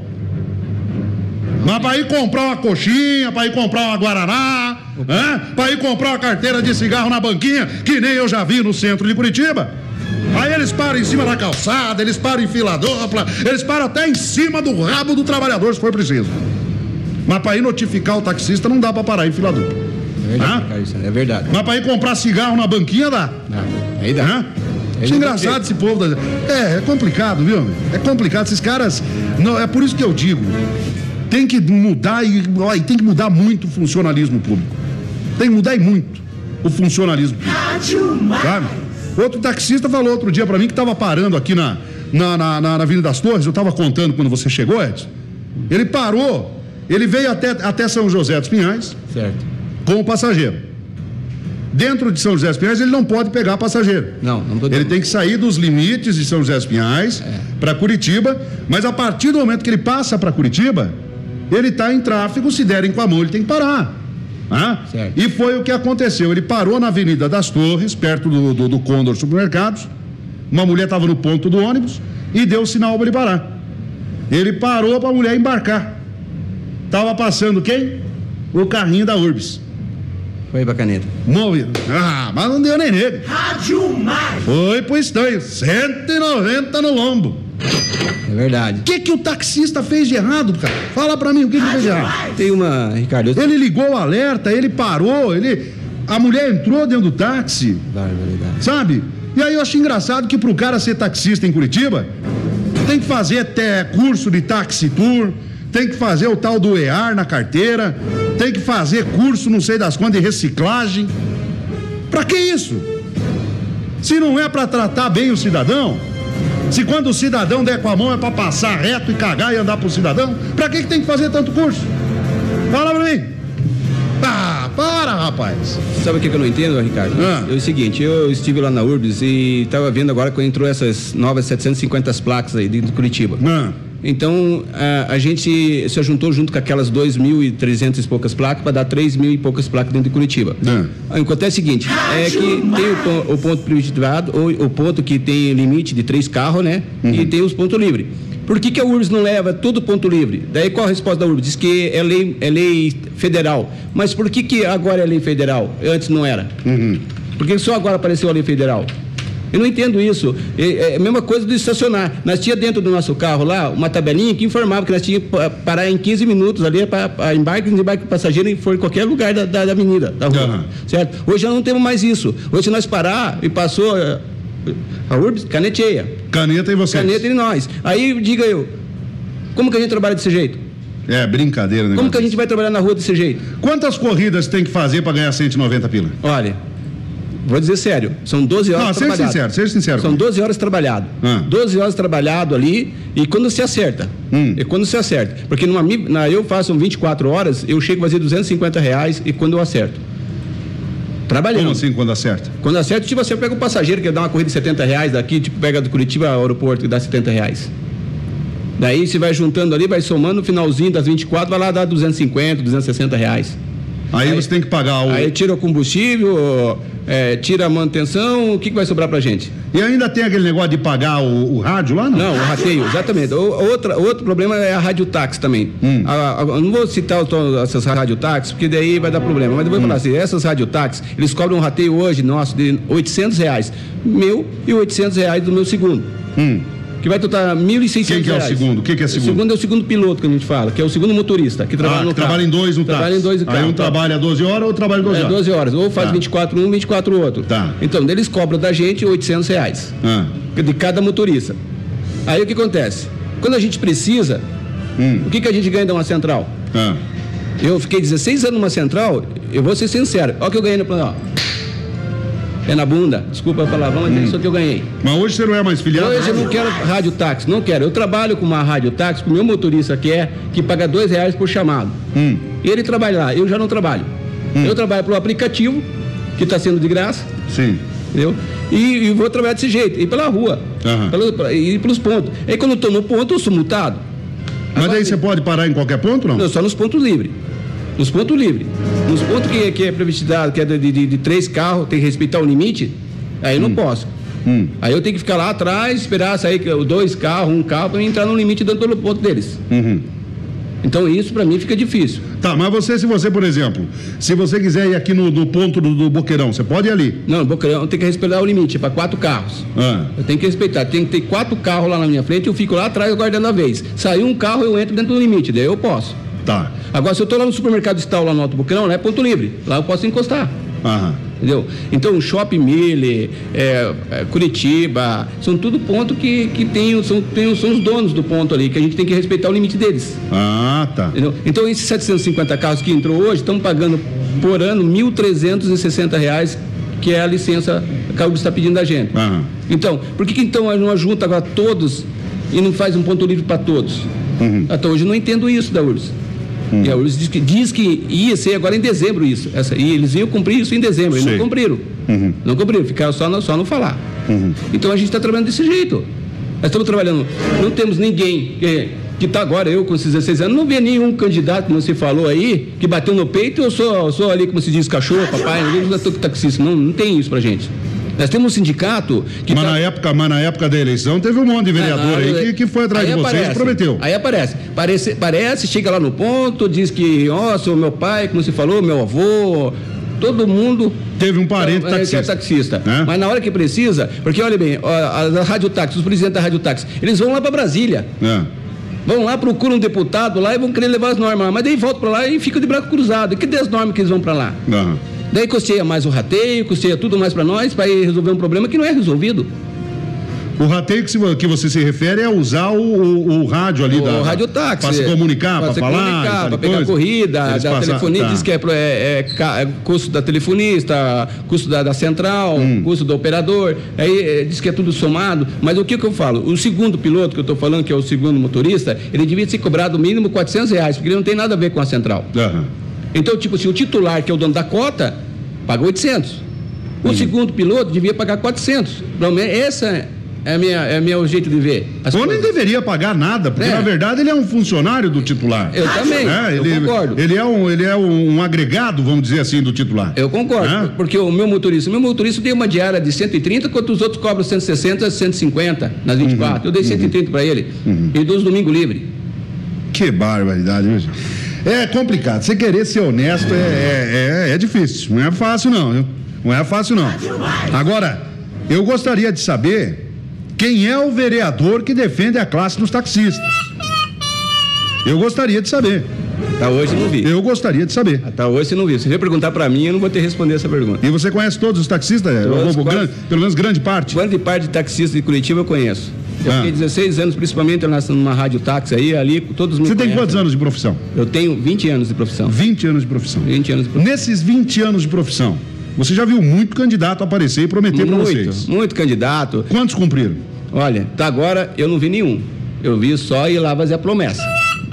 Mas para ir comprar uma coxinha, para ir comprar uma guaraná, para ir comprar uma carteira de cigarro na banquinha, que nem eu já vi no centro de Curitiba. Aí eles param em cima da calçada, eles param em fila dupla, eles param até em cima do rabo do trabalhador, se for preciso. Mas para ir notificar o taxista não dá para parar em fila dupla. É verdade, cara, isso é verdade. Mas para ir comprar cigarro na banquinha dá. Não, aí dá. Hã? É engraçado esse povo. Da... É, é complicado, viu? É complicado. Esses caras. Não, é por isso que eu digo. Tem que mudar e, ó, e tem que mudar muito o funcionalismo público. Tem que mudar e muito o funcionalismo público. Sabe? Outro taxista falou outro dia pra mim que tava parando aqui na, na, na, na Avenida das Torres. Eu tava contando quando você chegou, Edson. Ele parou, ele veio até, até São José dos Pinhais. Certo. Com o passageiro. Dentro de São José dos Pinhais ele não pode pegar passageiro. Não, não pode. Ele tem que sair dos limites de São José dos Pinhais é. para Curitiba, mas a partir do momento que ele passa para Curitiba, ele está em tráfego, se derem com a mão, ele tem que parar. Ah? E foi o que aconteceu. Ele parou na Avenida das Torres, perto do, do, do Condor Supermercados. Uma mulher estava no ponto do ônibus e deu o sinal para ele parar. Ele parou para a mulher embarcar. Tava passando quem? O carrinho da Urbis. Foi pra Caneta. Movido. Ah, mas não deu nem nele. Rádio Mais. Foi pro estranho. cento e noventa no lombo. É verdade. O que que o taxista fez de errado, cara? Fala pra mim, o que que ele fez de errado? Tem uma, Ricardo... Eu... Ele ligou o alerta, ele parou, ele... A mulher entrou dentro do táxi. Barbaridade. Sabe? E aí eu acho engraçado que pro cara ser taxista em Curitiba, tem que fazer até curso de taxi tour, tem que fazer o tal do E A R na carteira, tem que fazer curso não sei das quantas de reciclagem. Pra que isso? Se não é pra tratar bem o cidadão, se quando o cidadão der com a mão é pra passar reto e cagar e andar pro cidadão, pra que que tem que fazer tanto curso? Fala pra mim. Ah, para, rapaz. Sabe o que eu não entendo, Ricardo? Ah. É o seguinte, eu estive lá na Urbis e estava vendo agora quando entrou essas novas setecentas e cinquenta placas aí dentro de Curitiba. Ah. Então, a, a gente se juntou junto com aquelas dois mil e trezentas e poucas placas para dar três mil e poucas placas dentro de Curitiba. Ah. Acontece o seguinte, é que tem o, o ponto privilegiado, o, o ponto que tem limite de três carros, né? Uhum. E tem os pontos livres. Por que que a Urbis não leva todo ponto livre? Daí qual a resposta da Urbis? Diz que é lei, é lei federal. Mas por que que agora é lei federal? Antes não era. Uhum. Por que só agora apareceu a lei federal? Eu não entendo isso. É, é a mesma coisa do estacionar. Nós tínhamos dentro do nosso carro lá uma tabelinha que informava que nós tínhamos que parar em quinze minutos ali para embarque e desembarque passageiro e for em qualquer lugar da, da, da avenida, da rua. Uhum. Certo? Hoje já não temos mais isso. Hoje se nós parar e passou a Urbis, caneteia. Caneta em vocês. Caneta em nós. Aí diga eu, como que a gente trabalha desse jeito? É brincadeira, né? Como que a gente vai trabalhar na rua desse jeito? Quantas corridas tem que fazer para ganhar cento e noventa pila? Olha, vou dizer sério, são doze horas trabalhado. Não, seja sincero, seja sincero. São doze horas trabalhado. Ah. doze horas trabalhado ali e quando se acerta. Hum. E quando se acerta. Porque numa, na, eu faço vinte e quatro horas, eu chego a fazer duzentos e cinquenta reais e quando eu acerto. Trabalhando. Como assim quando acerta? Quando acerta, tipo, você pega um passageiro que dá uma corrida de setenta reais daqui, tipo, pega do Curitiba ao aeroporto e dá setenta reais. Daí você vai juntando ali, vai somando, no finalzinho das vinte e quatro, vai lá dar duzentos e cinquenta, duzentos e sessenta reais. Aí, aí você tem que pagar o... Aí tira o combustível, é, tira a manutenção, o que, que vai sobrar pra gente? E ainda tem aquele negócio de pagar o, o rádio lá, não? Não, o rateio, exatamente. O, outra, outro problema é a radiotáxi também. Hum. A, a, não vou citar o, essas radiotáxis, porque daí vai dar problema. Mas eu vou hum. falar assim, essas radiotáxis, eles cobram um rateio hoje nosso de oitocentos reais. Meu e oitocentos reais do meu segundo. Hum. Que vai total mil e seiscentos reais. Quem que é o segundo? O que, que é o segundo? O segundo é o segundo piloto que a gente fala, que é o segundo motorista, que trabalha ah, no que carro. trabalha em dois no Trabalha táxi. em dois no carro. Aí um tá. trabalha doze horas, ou trabalha doze é, horas. doze horas, ou faz tá. vinte e quatro um, vinte e quatro outro. Tá. Então, eles cobram da gente oitocentos reais. Ah. De cada motorista. Aí o que acontece? Quando a gente precisa, hum. o que, que a gente ganha de uma central? Ah. Eu fiquei dezesseis anos numa central, eu vou ser sincero, olha o que eu ganhei no plano, ó. É na bunda, desculpa a palavrão, mas hum. é isso que eu ganhei. Mas hoje você não é mais filiado? Hoje eu não quero rádio táxi, não quero. Eu trabalho com uma rádio táxi, que o meu motorista quer, que paga dois reais por chamado. Hum. Ele trabalha lá, eu já não trabalho. Hum. Eu trabalho pelo aplicativo, que está sendo de graça. Sim. Entendeu? E, e vou trabalhar desse jeito, e pela rua, uhum. pelo, e pelos pontos. Aí quando eu estou no ponto, eu sou multado. Mas Agora, daí você pode parar em qualquer ponto, não? Não, só nos pontos livres. Nos pontos livres. Nos pontos que, que é previstado, que é de, de, de três carros, tem que respeitar o limite, aí eu hum. não posso. Hum. Aí eu tenho que ficar lá atrás, esperar sair dois carros, um carro, para entrar no limite dentro do ponto deles. Uhum. Então isso para mim fica difícil. Tá, mas você, se você, por exemplo, se você quiser ir aqui no, no ponto do, do Boqueirão, você pode ir ali? Não, no Boqueirão tem que respeitar o limite, é para quatro carros. Ah. Eu tenho que respeitar, tem que ter quatro carros lá na minha frente, eu fico lá atrás aguardando a vez. Saiu um carro, eu entro dentro do limite, daí eu posso. Tá. Agora, se eu tô lá no supermercado Estal, lá no Alto Boqueirão, lá é ponto livre, lá eu posso encostar. Aham. Entendeu? Então, Shopping Mille, é, é, Curitiba, são tudo ponto que, que tem, são, tem, são os donos do ponto ali, que a gente tem que respeitar o limite deles. Ah, tá. Entendeu? Então, esses setecentos e cinquenta carros que entrou hoje, estão pagando por ano mil trezentos e sessenta reais, que é a licença que a U R B S está pedindo da gente. Aham. Então, por que, que então não junta agora todos e não faz um ponto livre para todos? Uhum. Até hoje eu não entendo isso da U R B S. Hum. E a U R B S diz que, diz que ia ser agora em dezembro isso. Essa, e eles iam cumprir isso em dezembro. Eles não cumpriram. Uhum. Não cumpriram, ficaram só no, só no falar. Uhum. Então a gente está trabalhando desse jeito. Nós estamos trabalhando. Não temos ninguém que está agora, eu com esses dezesseis anos, não vê nenhum candidato, como você falou aí, que bateu no peito, eu sou, sou ali, como se diz, cachorro, papai, não sou taxista. Não, não tem isso pra gente. Nós temos um sindicato que. Mas, tá... na época, mas na época da eleição teve um monte de vereador é, aí que, que foi atrás de vocês e prometeu. Aí aparece. Parece, parece, chega lá no ponto, diz que, ó, sou meu pai, como você falou, meu avô. Todo mundo. Teve um parente é, taxista. É taxista. É? Mas na hora que precisa, porque olha bem, a, a Rádio Táxi, os presidentes da Rádio Táxi, eles vão lá para Brasília. É. Vão lá, procuram um deputado lá e vão querer levar as normas. Mas daí voltam para lá e ficam de braço cruzado. E cadê as normas que eles vão para lá? Uhum. Daí custeia mais o rateio, custeia tudo mais para nós, para ir resolver um problema que não é resolvido. O rateio que, se, que você se refere é usar o, o, o rádio ali o da... O radiotáxi. Para se comunicar, para falar... Para pegar coisa. corrida, Eles da passam, telefonia, tá. diz que é, é, é, é custo da telefonista, custo da, da central, hum. custo do operador, aí é, diz que é tudo somado, mas o que que eu falo? O segundo piloto que eu estou falando, que é o segundo motorista, ele devia ser cobrado mínimo quatrocentos reais, porque ele não tem nada a ver com a central. Uhum. Então, tipo assim, o titular, que é o dono da cota, paga oitocentos. O uhum. segundo piloto devia pagar quatrocentos. Essa é minha, é meu jeito de ver. Ou nem deveria pagar nada, porque é. na verdade ele é um funcionário do titular. Eu também, é, ele, eu concordo. Ele é, um, ele é um agregado, vamos dizer assim, do titular. Eu concordo, é? porque o meu motorista, o meu motorista deu uma diária de cento e trinta, enquanto os outros cobram cento e sessenta, cento e cinquenta nas vinte e quatro. Uhum. Eu dei cento e trinta uhum. para ele. Uhum. E dou os domingos livres. Que barbaridade, viu? É complicado. Você querer ser honesto é, é, é, é difícil. Não é fácil, não, viu? Não é fácil, não. Agora, eu gostaria de saber quem é o vereador que defende a classe dos taxistas. Eu gostaria de saber. Até hoje não vi. Eu gostaria de saber. Até hoje não vi. Se você perguntar para mim, eu não vou ter que responder essa pergunta. E você conhece todos os taxistas? Todos, ou, grande, pelo menos grande parte? Grande parte de taxistas de Curitiba eu conheço. Eu ah. fiquei dezesseis anos, principalmente numa rádio táxi aí, ali, todos me Você conhecem. tem quantos anos de profissão? Eu tenho vinte anos de profissão. vinte anos de profissão. vinte anos de profissão. Nesses vinte anos de profissão, você já viu muito candidato aparecer e prometer para vocês? Muito, muito candidato. Quantos cumpriram? Olha, até agora eu não vi nenhum. Eu vi só ir lá fazer a promessa.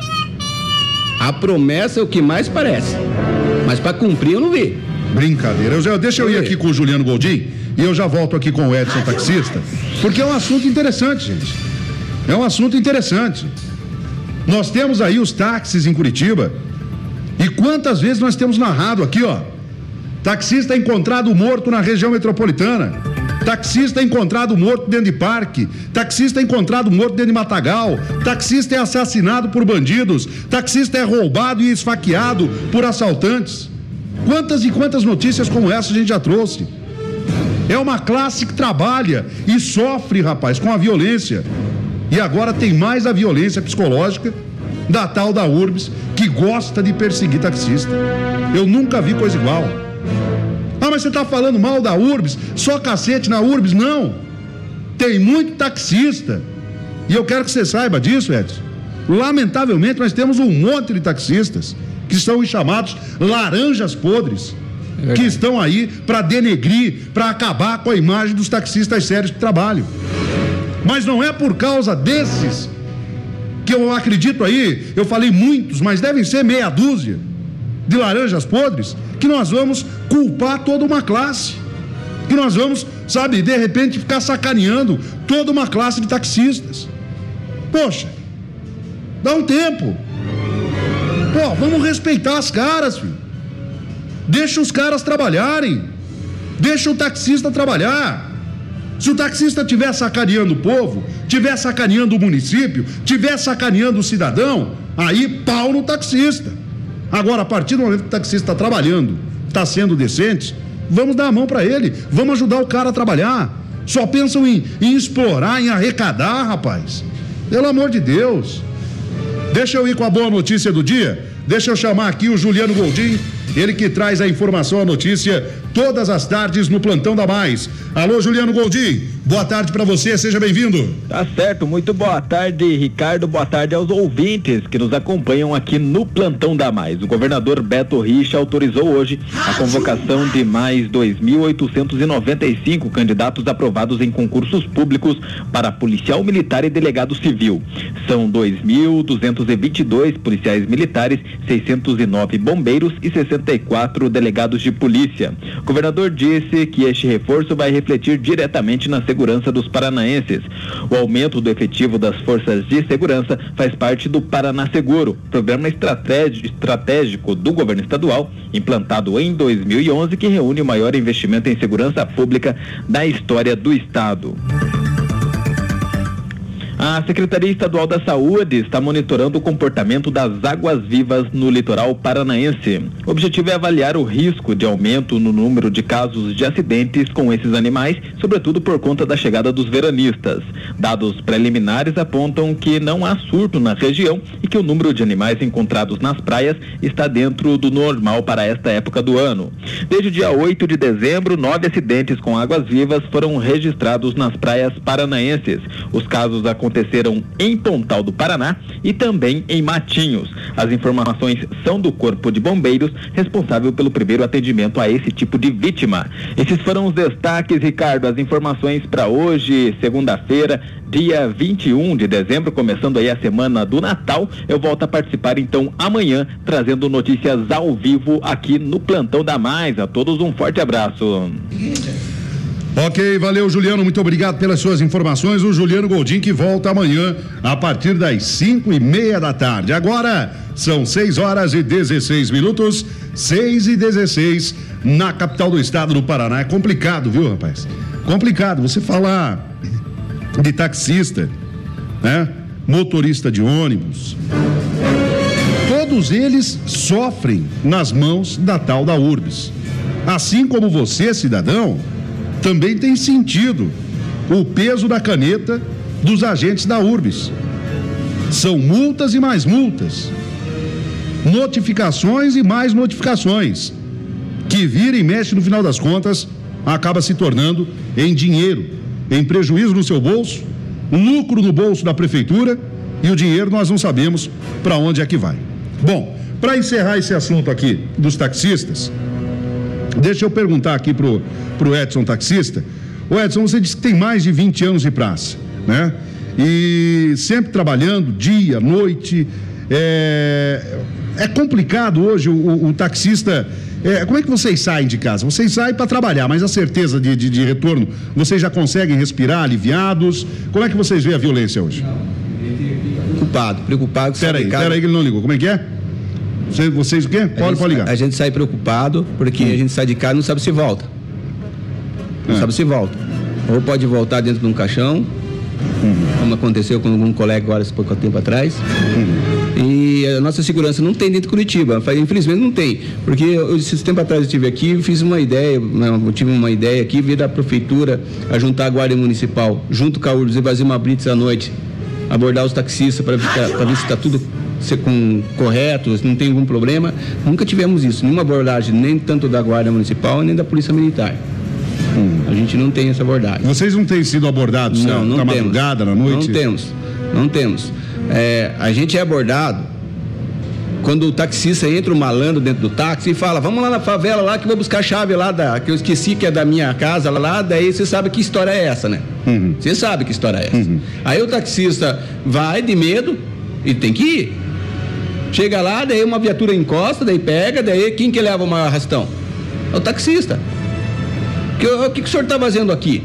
A promessa é o que mais parece. Mas para cumprir eu não vi. Brincadeira. Eu já, deixa eu ir aqui com o Juliano Goldim e eu já volto aqui com o Edson Taxista, porque é um assunto interessante, gente. É um assunto interessante. Nós temos aí os táxis em Curitiba e quantas vezes nós temos narrado aqui, ó. Taxista encontrado morto na região metropolitana. Taxista encontrado morto dentro de parque. Taxista encontrado morto dentro de matagal. Taxista é assassinado por bandidos. Taxista é roubado e esfaqueado por assaltantes. Quantas e quantas notícias como essa a gente já trouxe? É uma classe que trabalha e sofre, rapaz, com a violência. E agora tem mais a violência psicológica da tal da U R B S, que gosta de perseguir taxista. Eu nunca vi coisa igual. Ah, mas você está falando mal da U R B S? Só cacete na U R B S? Não. Tem muito taxista. E eu quero que você saiba disso, Edson. Lamentavelmente, nós temos um monte de taxistas que são os chamados laranjas podres. é que estão aí para denegrir, para acabar com a imagem dos taxistas sérios que trabalham. Mas não é por causa desses que eu acredito aí, eu falei muitos, mas devem ser meia dúzia de laranjas podres, que nós vamos culpar toda uma classe, que nós vamos, sabe, de repente ficar sacaneando toda uma classe de taxistas. Poxa, dá um tempo. Pô, vamos respeitar as caras, filho. Deixa os caras trabalharem. Deixa o taxista trabalhar. Se o taxista estiver sacaneando o povo, estiver sacaneando o município, estiver sacaneando o cidadão, aí pau no taxista. Agora, a partir do momento que o taxista está trabalhando, está sendo decente, vamos dar a mão para ele, vamos ajudar o cara a trabalhar. Só pensam em, em explorar, em arrecadar, rapaz. Pelo amor de Deus. Deixa eu ir com a boa notícia do dia. Deixa eu chamar aqui o Juliano Goldim, ele que traz a informação, a notícia, todas as tardes no Plantão da Mais. Alô, Juliano Goldim, boa tarde para você, seja bem-vindo. Tá certo, muito boa tarde, Ricardo, boa tarde aos ouvintes que nos acompanham aqui no Plantão da Mais. O governador Beto Richa autorizou hoje a convocação de mais dois mil oitocentos e noventa e cinco candidatos aprovados em concursos públicos para policial militar e delegado civil. São dois mil duzentos e vinte e dois policiais militares, seiscentos e nove bombeiros e sessenta e quatro delegados de polícia. O governador disse que este reforço vai refletir diretamente na segurança dos paranaenses. O aumento do efetivo das forças de segurança faz parte do Paraná Seguro, programa estratégico do governo estadual, implantado em dois mil e onze, que reúne o maior investimento em segurança pública da história do estado. A Secretaria Estadual da Saúde está monitorando o comportamento das águas-vivas no litoral paranaense. O objetivo é avaliar o risco de aumento no número de casos de acidentes com esses animais, sobretudo por conta da chegada dos veranistas. Dados preliminares apontam que não há surto na região e que o número de animais encontrados nas praias está dentro do normal para esta época do ano. Desde o dia oito de dezembro, nove acidentes com águas-vivas foram registrados nas praias paranaenses. Os casos aconteceram aconteceram em Pontal do Paraná e também em Matinhos. As informações são do Corpo de Bombeiros, responsável pelo primeiro atendimento a esse tipo de vítima. Esses foram os destaques, Ricardo, as informações para hoje, segunda-feira, dia vinte e um de dezembro, começando aí a semana do Natal. Eu volto a participar então amanhã, trazendo notícias ao vivo aqui no Plantão da Mais. A todos um forte abraço. Ok, valeu, Juliano, muito obrigado pelas suas informações. O Juliano Goldim que volta amanhã a partir das cinco e meia da tarde. Agora são seis horas e dezesseis minutos, seis e dezesseis na capital do estado do Paraná. É complicado, viu, rapaz? Complicado você falar de taxista, né? Motorista de ônibus. Todos eles sofrem nas mãos da tal da Urbs. Assim como você, cidadão, também tem sentido o peso da caneta dos agentes da Urbs. São multas e mais multas, notificações e mais notificações, que vira e mexe no final das contas, acaba se tornando em dinheiro, em prejuízo no seu bolso, lucro no bolso da prefeitura, e o dinheiro nós não sabemos para onde é que vai. Bom, para encerrar esse assunto aqui dos taxistas, deixa eu perguntar aqui pro, pro Edson taxista. Ô Edson, você disse que tem mais de vinte anos de praça, né? E sempre trabalhando, dia, noite. É, é complicado hoje o, o, o taxista. É, como é que vocês saem de casa? Vocês saem para trabalhar, mas a certeza de, de, de retorno, vocês já conseguem respirar aliviados? Como é que vocês veem a violência hoje? Preocupado, preocupado. Peraí, peraí que ele não ligou. Como é que é? Vocês, vocês o quê? Pode, pode ligar. A gente sai preocupado porque hum. a gente sai de casa e não sabe se volta. Não é. sabe se volta. Ou pode voltar dentro de um caixão, hum. como aconteceu com algum colega agora há pouco tempo atrás. Hum. E a nossa segurança não tem dentro de Curitiba. Infelizmente não tem. Porque eu, esse tempo atrás eu estive aqui e fiz uma ideia, eu tive uma ideia aqui, vir da prefeitura a juntar a guarda municipal junto com a Urbs e fazer uma blitz à noite, abordar os taxistas para ver se está tudo ser com, correto, se não tem algum problema. Nunca tivemos isso, nenhuma abordagem, nem tanto da Guarda Municipal, nem da Polícia Militar. Hum. A gente não tem essa abordagem. Vocês não têm sido abordados não, não na temos. madrugada, na noite? Não temos, não temos. É, a gente é abordado quando o taxista entra, o malandro dentro do táxi e fala, vamos lá na favela lá que eu vou buscar a chave lá da, que eu esqueci que é da minha casa lá, daí você sabe que história é essa, né? Você uhum. sabe que história é essa. Uhum. Aí o taxista vai de medo e tem que ir. Chega lá, daí uma viatura encosta, daí pega, daí quem que leva o maior arrastão? É o taxista. Que, o que, que o senhor está fazendo aqui?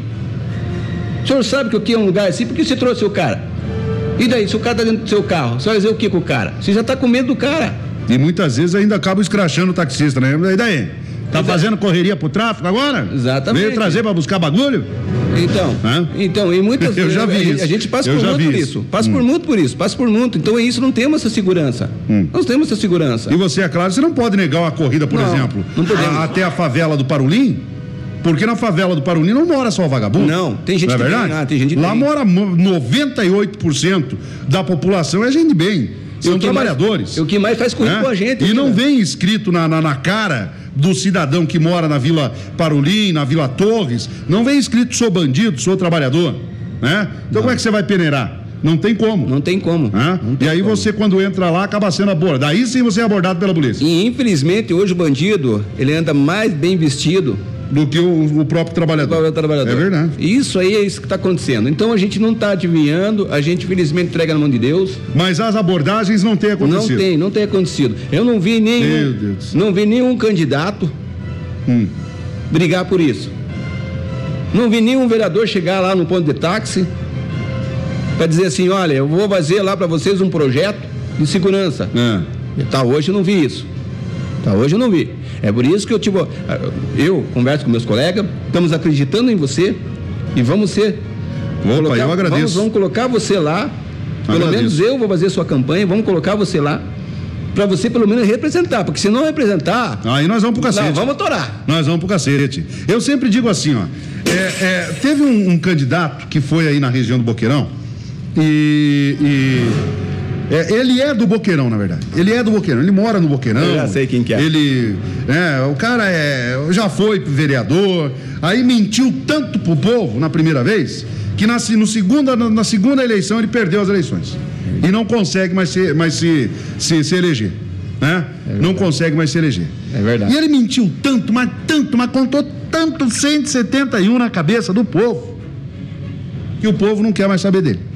O senhor sabe que aqui é um lugar assim, por que você trouxe o cara? E daí, se o cara está dentro do seu carro, você vai fazer o que com o cara? Você já está com medo do cara. E muitas vezes ainda acaba escrachando o taxista, né? E daí? Tá fazendo correria pro tráfico agora? Exatamente. Veio trazer para buscar bagulho? Então, Hã? então, e muitas Eu já vi a, isso. a gente passa Eu por já muito vi por isso. isso. Passa hum. por muito por isso, passa por muito. Então, isso não temos essa segurança. Hum. Nós temos essa segurança. E você, é claro, você não pode negar uma corrida, por não, exemplo, não podemos. A, até a favela do Parolim, porque na favela do Parolim não mora só vagabundo. Não, tem gente não é que verdade? tem. Ah, tem gente Lá tem. mora noventa e oito por cento da população é gente bem. São trabalhadores. Mais, o que mais faz corrida é? com a gente. E aqui, não né? vem escrito na, na, na cara do cidadão que mora na Vila Parolim, na Vila Torres, não vem escrito sou bandido, sou trabalhador, né? Então não. Como é que você vai peneirar? Não tem como. Não tem como. Não tem e aí como. Você, quando entra lá, acaba sendo abordado. Aí sim você é abordado pela polícia. E infelizmente hoje o bandido, ele anda mais bem vestido do que o, o próprio trabalhador. O próprio trabalhador. É verdade. Isso aí é isso que está acontecendo. Então a gente não está adivinhando, a gente felizmente entrega na mão de Deus. Mas as abordagens não têm acontecido. Não tem, não tem acontecido. Eu não vi nenhum, Meu Deus. não vi nenhum candidato hum. brigar por isso. Não vi nenhum vereador chegar lá no ponto de táxi para dizer assim, olha, eu vou fazer lá para vocês um projeto de segurança. É. Tá, hoje eu não vi isso. Tá, hoje eu não vi. É por isso que eu tipo, eu converso com meus colegas, estamos acreditando em você e vamos ser. Opa, colocar, eu agradeço. Vamos, vamos colocar você lá. Pelo agradeço. menos eu vou fazer sua campanha, vamos colocar você lá. Para você pelo menos representar, porque se não representar. Aí nós vamos pro cacete. Não, vamos torar. Nós vamos pro cacete. Eu sempre digo assim, ó. É, é, teve um, um candidato que foi aí na região do Boqueirão e. e É, ele é do Boqueirão, na verdade. Ele é do Boqueirão, ele mora no Boqueirão. Eu já sei quem que é. Ele, é, o cara é, já foi vereador, aí mentiu tanto pro povo na primeira vez, que na, no segunda, na segunda eleição ele perdeu as eleições. E não consegue mais, ser, mais se, se, se eleger, né? É não consegue mais se eleger. É verdade. E ele mentiu tanto, mas tanto, mas contou tanto cento e setenta e um na cabeça do povo, que o povo não quer mais saber dele.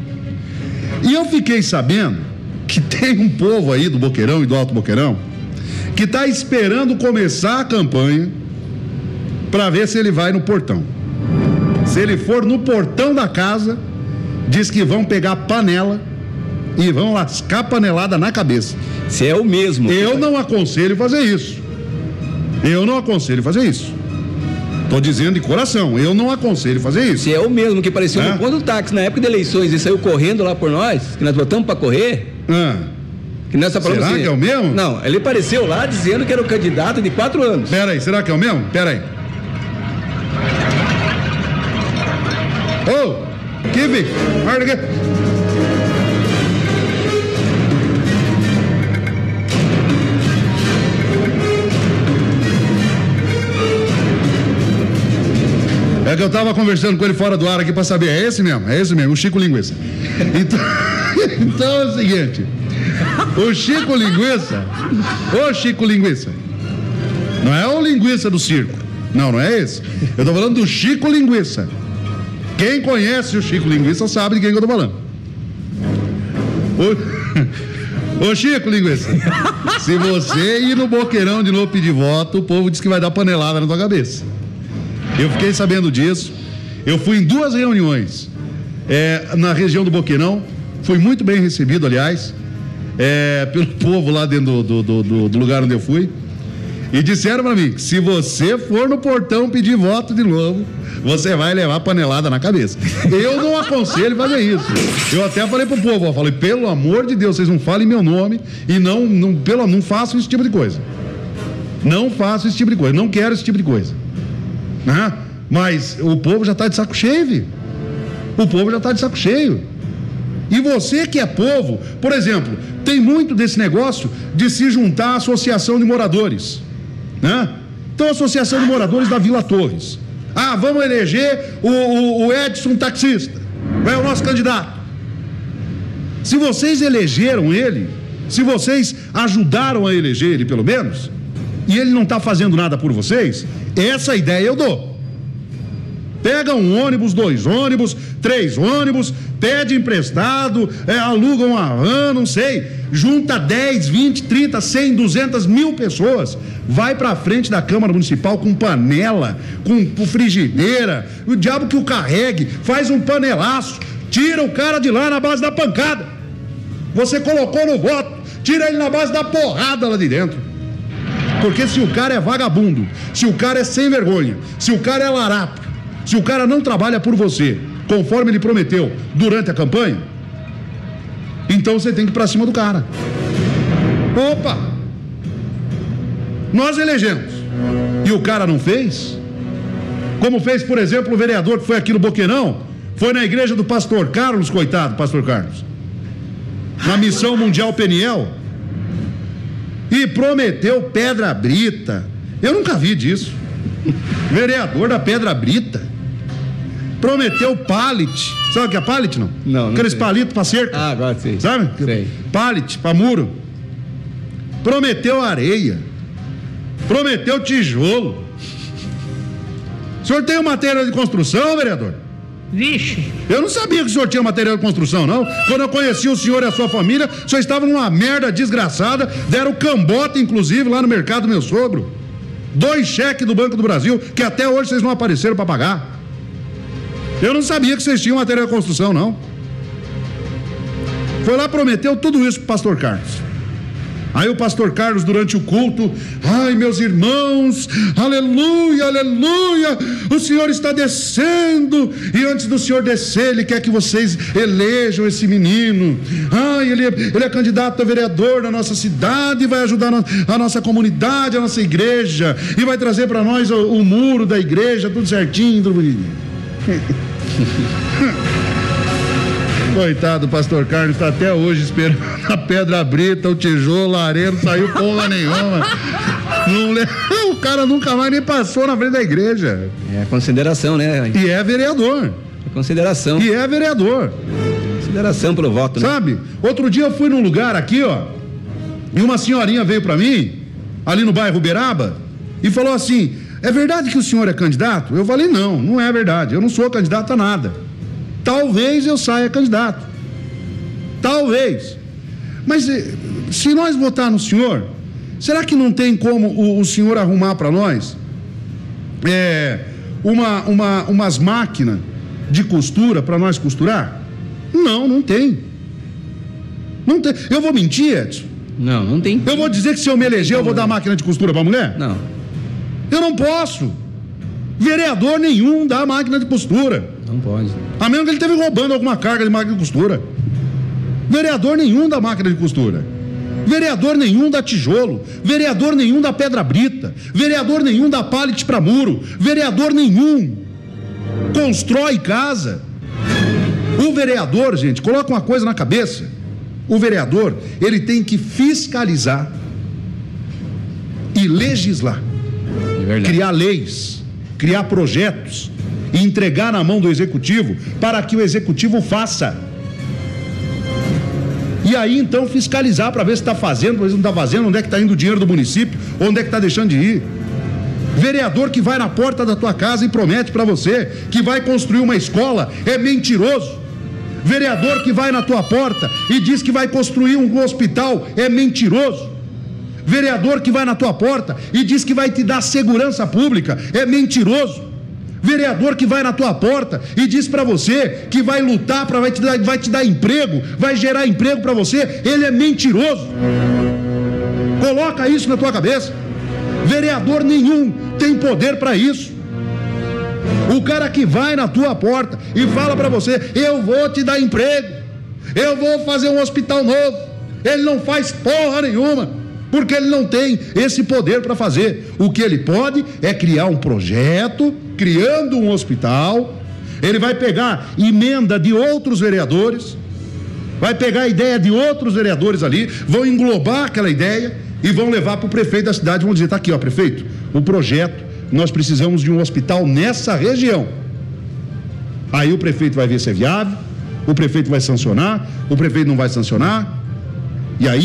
E eu fiquei sabendo que tem um povo aí do Boqueirão e do Alto Boqueirão que está esperando começar a campanha para ver se ele vai no portão. Se ele for no portão da casa, diz que vão pegar panela e vão lascar panelada na cabeça. Se é o mesmo. Eu não aconselho fazer isso. Eu não aconselho fazer isso. Tô dizendo de coração, eu não aconselho fazer isso. Se é o mesmo que apareceu é? no ponto do táxi na época de eleições e saiu correndo lá por nós, que nós botamos pra correr. É. Que nós tá falando será assim, que é o mesmo? Não, ele apareceu lá dizendo que era o candidato de quatro anos. Pera aí, será que é o mesmo? Pera aí. Ô, oh, Kibe, guarda aqui. É que eu tava conversando com ele fora do ar aqui pra saber, é esse mesmo, é esse mesmo, o Chico Linguiça. Então, então é o seguinte, o Chico Linguiça, o Chico Linguiça, não é o linguiça do circo, não, não é esse. Eu tô falando do Chico Linguiça. Quem conhece o Chico Linguiça sabe de quem que eu tô falando. O, o Chico Linguiça, se você ir no Boqueirão de novo pedir voto, o povo diz que vai dar panelada na tua cabeça. Eu fiquei sabendo disso. Eu fui em duas reuniões é, na região do Boqueirão. Fui muito bem recebido, aliás, é, pelo povo lá dentro do, do, do, do lugar onde eu fui. E disseram para mim, se você for no portão pedir voto de novo, você vai levar panelada na cabeça. Eu não aconselho fazer isso. Eu até falei pro povo, eu falei, pelo amor de Deus, vocês não falem meu nome e não, não, pelo, não façam esse tipo de coisa. Não façam esse tipo de coisa. Não quero esse tipo de coisa. Né? Mas o povo já está de saco cheio, viu? O povo já está de saco cheio. E você que é povo, por exemplo, tem muito desse negócio de se juntar à associação de moradores, né? Então a associação de moradores da Vila Torres, ah, vamos eleger o, o, o Edson taxista, é o nosso candidato. Se vocês elegeram ele, se vocês ajudaram a eleger ele pelo menos, e ele não está fazendo nada por vocês, essa ideia eu dou. Pega um ônibus, dois ônibus, três ônibus, pede emprestado, é, aluga uma van, não sei, junta dez, vinte, trinta, cem, duzentas mil pessoas, vai pra frente da Câmara Municipal com panela, com, com frigideira, o diabo que o carregue, faz um panelaço, tira o cara de lá na base da pancada. Você colocou no voto, tira ele na base da porrada lá de dentro. Porque se o cara é vagabundo, se o cara é sem vergonha, se o cara é larápio, se o cara não trabalha por você, conforme ele prometeu durante a campanha, então você tem que ir pra cima do cara. Opa! Nós elegemos e o cara não fez, como fez, por exemplo, o vereador que foi aqui no Boqueirão, foi na igreja do pastor Carlos, coitado, pastor Carlos, na Missão Mundial Peniel, e prometeu pedra brita. Eu nunca vi disso. Vereador da pedra brita prometeu pallet. Sabe o que é pallet, não? Não, não Aqueles sei. palitos pra cerca. Ah, agora sei. Sabe? Sei. Pallet pra muro. Prometeu areia. Prometeu tijolo. O senhor tem um material de construção, vereador? Vixe. Eu não sabia que o senhor tinha material de construção, não. Quando eu conheci o senhor e a sua família, o senhor estava numa merda desgraçada. Deram cambota, inclusive, lá no mercado do meu sogro. Dois cheques do Banco do Brasil, que até hoje vocês não apareceram para pagar. Eu não sabia que vocês tinham material de construção, não. Foi lá, prometeu tudo isso pro pastor Carlos. Aí o pastor Carlos, durante o culto, ai, meus irmãos, aleluia, aleluia, o Senhor está descendo, e antes do Senhor descer, Ele quer que vocês elejam esse menino. Ai, ele, ele é candidato a vereador na nossa cidade, vai ajudar a nossa comunidade, a nossa igreja, e vai trazer para nós o, o muro da igreja, tudo certinho, tudo bonitinho. Coitado, o pastor Carlos está até hoje esperando a pedra brita, o tijolo, a areia, não saiu porra nenhuma. Não le... O cara nunca mais nem passou na frente da igreja. É consideração, né? E é vereador. É consideração. E é vereador. Consideração pelo voto, né? Sabe? Outro dia eu fui num lugar aqui, ó, e uma senhorinha veio para mim, ali no bairro Uberaba, e falou assim: é verdade que o senhor é candidato? Eu falei: não, não é verdade, eu não sou candidato a nada. Talvez eu saia candidato. Talvez. Mas se nós votar no senhor, será que não tem como o, o senhor arrumar para nós é, uma, uma, umas máquinas de costura para nós costurar? Não, não tem. Não tem. Eu vou mentir, Edson? Não, não tem. Eu vou dizer que se eu me eleger eu vou dar máquina de costura para mulher? Não. Eu não posso. Vereador nenhum dá máquina de costura. Não pode. A menos que ele esteja roubando alguma carga de máquina de costura. Vereador nenhum da máquina de costura. Vereador nenhum dá tijolo. Vereador nenhum dá pedra brita. Vereador nenhum dá pallet para muro. Vereador nenhum constrói casa. O vereador, gente, coloca uma coisa na cabeça. O vereador, ele tem que fiscalizar e legislar. É verdade. Criar leis, criar projetos e entregar na mão do executivo para que o executivo faça. E aí então fiscalizar para ver se está fazendo, se não está fazendo, onde é que está indo o dinheiro do município, onde é que está deixando de ir. Vereador que vai na porta da tua casa e promete para você que vai construir uma escola é mentiroso. Vereador que vai na tua porta e diz que vai construir um hospital é mentiroso. Vereador que vai na tua porta e diz que vai te dar segurança pública é mentiroso. Vereador que vai na tua porta e diz para você que vai lutar para vai te dar, vai te dar emprego, vai gerar emprego para você, ele é mentiroso. Coloca isso na tua cabeça. Vereador nenhum tem poder para isso. O cara que vai na tua porta e fala para você: eu vou te dar emprego, eu vou fazer um hospital novo, ele não faz porra nenhuma, porque ele não tem esse poder para fazer. O que ele pode é criar um projeto, criando um hospital. Ele vai pegar emenda de outros vereadores, vai pegar a ideia de outros vereadores ali, vão englobar aquela ideia e vão levar para o prefeito da cidade. Vão dizer: está aqui, ó, prefeito, o projeto, nós precisamos de um hospital nessa região. Aí o prefeito vai ver se é viável, o prefeito vai sancionar, o prefeito não vai sancionar, e aí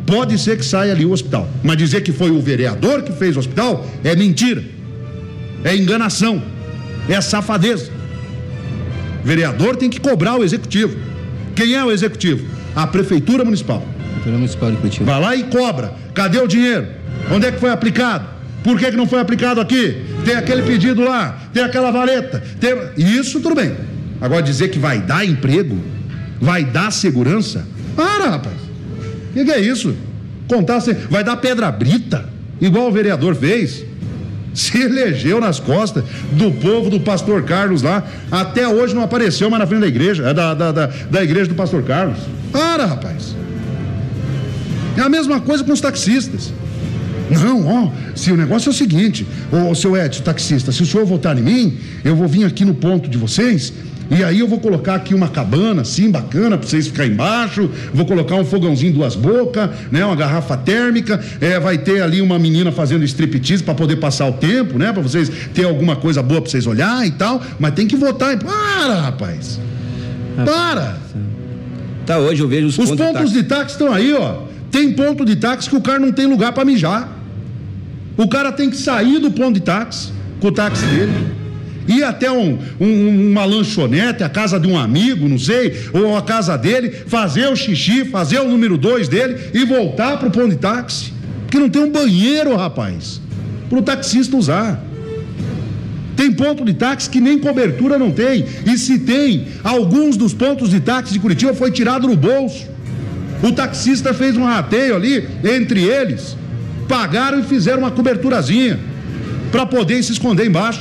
pode ser que saia ali o hospital. Mas dizer que foi o vereador que fez o hospital é mentira. É enganação. É safadeza. O vereador tem que cobrar o executivo. Quem é o executivo? A Prefeitura Municipal. Prefeitura Municipal de Curitiba. Vai lá e cobra. Cadê o dinheiro? Onde é que foi aplicado? Por que que não foi aplicado aqui? Tem aquele pedido lá, tem aquela vareta. Tem... Isso tudo bem. Agora dizer que vai dar emprego, vai dar segurança? Para, rapaz. O que, que é isso? Contar assim, vai dar pedra brita, igual o vereador fez. Se elegeu nas costas do povo do pastor Carlos lá. Até hoje não apareceu mais na frente da igreja, da, da, da, da igreja do pastor Carlos. Para, rapaz. É a mesma coisa com os taxistas. Não, ó, se o negócio é o seguinte, ô, seu Edson, taxista, se o senhor votar em mim, eu vou vir aqui no ponto de vocês, e aí eu vou colocar aqui uma cabana, assim, bacana, pra vocês ficarem embaixo, vou colocar um fogãozinho duas bocas, né, uma garrafa térmica, é, vai ter ali uma menina fazendo striptease pra poder passar o tempo, né, pra vocês ter alguma coisa boa pra vocês olhar e tal, mas tem que votar, para, rapaz, para. Tá, hoje eu vejo os, os pontos, pontos de táxi estão aí, ó. Tem ponto de táxi que o cara não tem lugar para mijar. O cara tem que sair do ponto de táxi, com o táxi dele, ir até um, um, uma lanchonete, a casa de um amigo, não sei, ou a casa dele, fazer o xixi, fazer o número dois dele e voltar para o ponto de táxi. Porque não tem um banheiro, rapaz, para o taxista usar. Tem ponto de táxi que nem cobertura não tem. E se tem, alguns dos pontos de táxi de Curitiba foi tirado no bolso. O taxista fez um rateio ali entre eles, pagaram e fizeram uma coberturazinha para poder se esconder embaixo,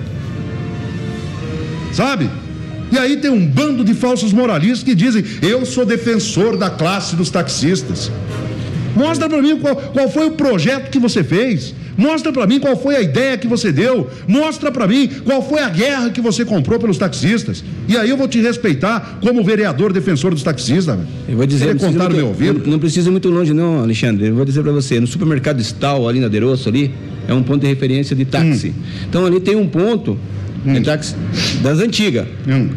sabe? E aí tem um bando de falsos moralistas que dizem: eu sou defensor da classe dos taxistas. Mostra para mim qual, qual foi o projeto que você fez. Mostra para mim qual foi a ideia que você deu. Mostra para mim qual foi a guerra que você comprou pelos taxistas. E aí eu vou te respeitar como vereador defensor dos taxistas. Eu vou dizer, não contar muito, no meu ouvido. Não, não precisa ir muito longe não, Alexandre. Eu vou dizer para você, no supermercado Stal, ali na Derosso, ali, é um ponto de referência de táxi. Hum. Então ali tem um ponto hum. de táxi das antigas. Hum.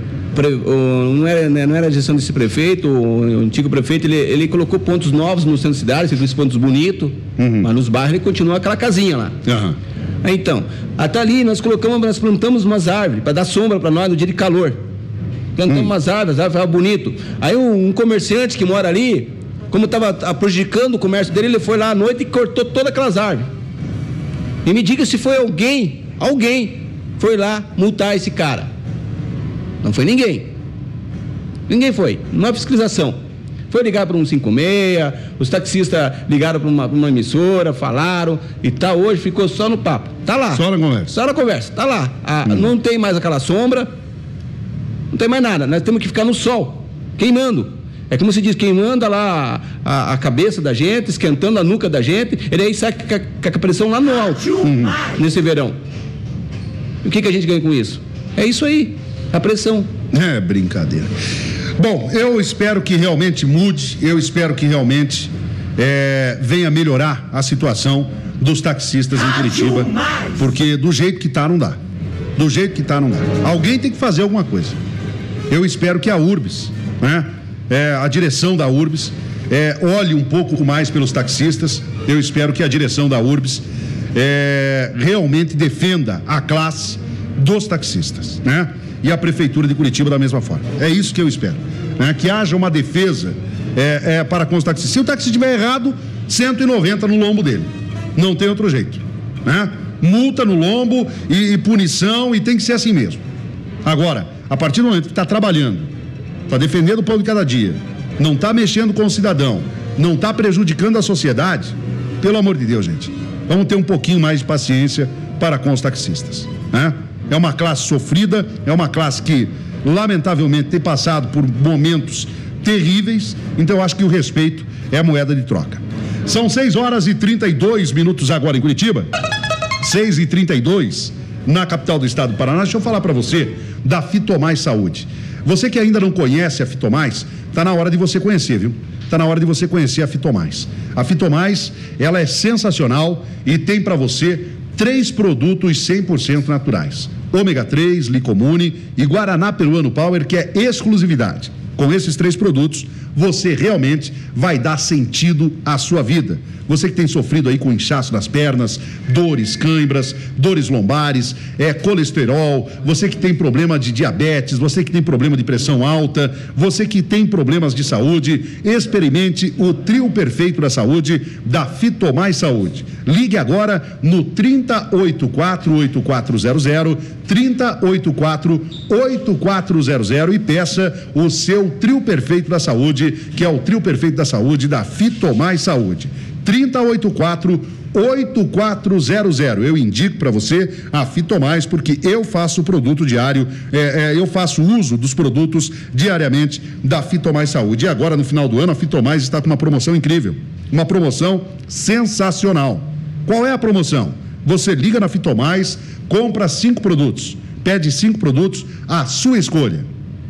Não era, não era a gestão desse prefeito, o antigo prefeito, ele, ele colocou pontos novos no centro da cidade, esses pontos bonitos, uhum. mas nos bairros ele continua aquela casinha lá. Uhum. Então, até ali nós colocamos, nós plantamos umas árvores para dar sombra para nós no dia de calor. Plantamos uhum. umas árvores, as árvores estavam bonito. Aí um, um comerciante que mora ali, como estava prejudicando o comércio dele, ele foi lá à noite e cortou todas aquelas árvores. E me diga se foi alguém, alguém foi lá multar esse cara. Não foi ninguém. Ninguém foi. Não é fiscalização. Foi ligar para um cinco seis, os taxistas ligaram para uma, uma emissora, falaram e tal. Hoje ficou só no papo. Tá lá. Só na conversa. Só na conversa. Tá lá. A, hum. Não tem mais aquela sombra. Não tem mais nada. Nós temos que ficar no sol, queimando. É como se diz, queimando lá a, a cabeça da gente, esquentando a nuca da gente. E aí sai com a, com a pressão lá no alto, hum. nesse verão. E o que, que a gente ganha com isso? É isso aí. A pressão. É brincadeira. Bom, eu espero que realmente mude, eu espero que realmente é, venha melhorar a situação dos taxistas em Curitiba, porque do jeito que tá não dá. Do jeito que tá não dá. Alguém tem que fazer alguma coisa. Eu espero que a Urbs, né, é, a direção da Urbs, é, olhe um pouco mais pelos taxistas. Eu espero que a direção da Urbs é, realmente defenda a classe dos taxistas, né? E a Prefeitura de Curitiba da mesma forma. É isso que eu espero, né? Que haja uma defesa é, é, para com os taxistas. Se o taxista estiver errado, cento e noventa no lombo dele. Não tem outro jeito, né? Multa no lombo e, e punição, e tem que ser assim mesmo. Agora, a partir do momento que está trabalhando, está defendendo o pão de cada dia, não está mexendo com o cidadão, não está prejudicando a sociedade, pelo amor de Deus, gente, vamos ter um pouquinho mais de paciência para com os taxistas, né? É uma classe sofrida, é uma classe que, lamentavelmente, tem passado por momentos terríveis, então eu acho que o respeito é a moeda de troca. São seis horas e trinta e dois minutos agora em Curitiba, seis e trinta e dois na capital do estado do Paraná. Deixa eu falar para você da Fitomais Saúde. Você que ainda não conhece a Fitomais, tá na hora de você conhecer, viu? Tá na hora de você conhecer a Fitomais. A Fitomais, ela é sensacional e tem para você três produtos cem por cento naturais. Ômega três, Licomune e Guaraná Peruano Power, que é exclusividade. Com esses três produtos, você realmente vai dar sentido à sua vida. Você que tem sofrido aí com inchaço nas pernas, dores, cãibras, dores lombares, é, colesterol, você que tem problema de diabetes, você que tem problema de pressão alta, você que tem problemas de saúde, experimente o trio perfeito da saúde da Fitomais Saúde. Ligue agora no trinta, oitenta e quatro, oitenta e quatro zero zero, trinta, oitenta e quatro, oitenta e quatro zero zero e peça o seu trio perfeito da saúde, que é o trio perfeito da saúde da Fitomais Saúde. trinta, oitenta e quatro, oitenta e quatro zero zero. Eu indico para você a Fitomais, porque eu faço produto diário, é, é, eu faço uso dos produtos diariamente da Fitomais Saúde. E agora, no final do ano, a Fitomais está com uma promoção incrível, uma promoção sensacional. Qual é a promoção? Você liga na Fitomais, compra cinco produtos, pede cinco produtos, a sua escolha.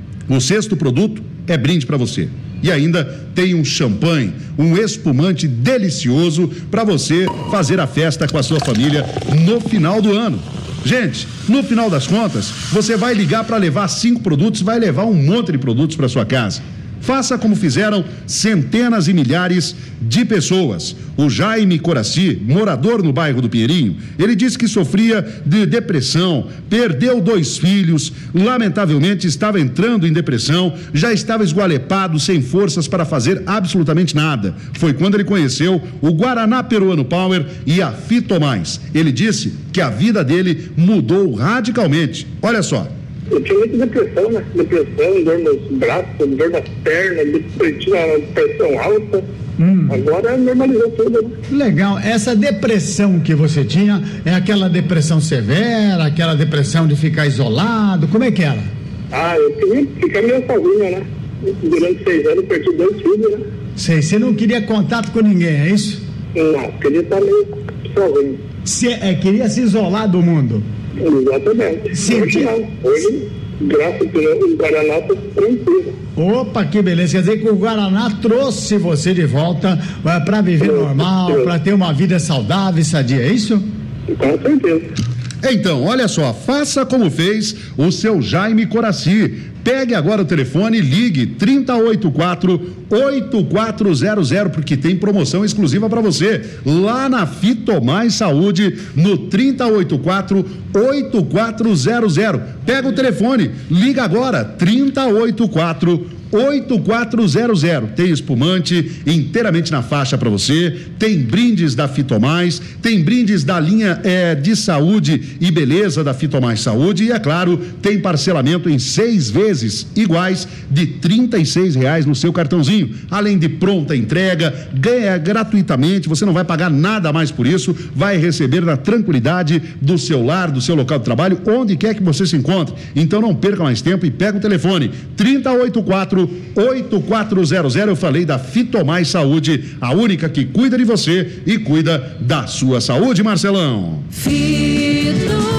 O sexto produto é brinde para você. E ainda tem um champanhe, um espumante delicioso para você fazer a festa com a sua família no final do ano. Gente, no final das contas, você vai ligar para levar cinco produtos, vai levar um monte de produtos para sua casa. Faça como fizeram centenas e milhares de pessoas. O Jaime Coraci, morador no bairro do Pinheirinho, ele disse que sofria de depressão, perdeu dois filhos, lamentavelmente estava entrando em depressão, já estava esgualepado, sem forças para fazer absolutamente nada. Foi quando ele conheceu o Guaraná Peruano Power e a Fitomais. Ele disse que a vida dele mudou radicalmente. Olha só. Eu tinha muita depressão, né? Depressão, dor nos braços, dor nas pernas, eu tinha pressão alta. Hum. Agora normalizou tudo, né? Legal. Essa depressão que você tinha é aquela depressão severa, aquela depressão de ficar isolado? Como é que era? Ah, eu queria ficar meio sozinho, né? Durante seis anos eu perdi dois filhos, né? Sei, você não queria contato com ninguém, é isso? Não, queria estar meio sozinho. Você é, queria se isolar do mundo? Exatamente. Sim, hoje não. Hoje, graças a Deus, o Guaraná está tranquilo. Opa, que beleza. Quer dizer que o Guaraná trouxe você de volta uh, para viver normal, para ter uma vida saudável e sadia, é isso? Com certeza. Então, olha só, faça como fez o seu Jaime Coraci. Pegue agora o telefone e ligue trinta, oitenta e quatro, oitenta e quatro zero zero, porque tem promoção exclusiva para você lá na Fitomais Saúde, no trinta, oitenta e quatro, oitenta e quatro zero zero. Pega o telefone, liga agora, trinta, oitenta e quatro, oitenta e quatro zero zero. Tem espumante inteiramente na faixa para você, tem brindes da Fitomais, tem brindes da linha é, de saúde e beleza da Fitomais Saúde e, é claro, tem parcelamento em seis vezes iguais de trinta e seis reais no seu cartãozinho, além de pronta entrega, ganha gratuitamente, você não vai pagar nada mais por isso, vai receber na tranquilidade do seu lar, do seu local de trabalho, onde quer que você se encontre. Então não perca mais tempo e pega o telefone trinta, oitenta e quatro, oitenta e quatro zero zero. Eu falei da Fitomais Saúde, a única que cuida de você e cuida da sua saúde, Marcelão. Fitomais,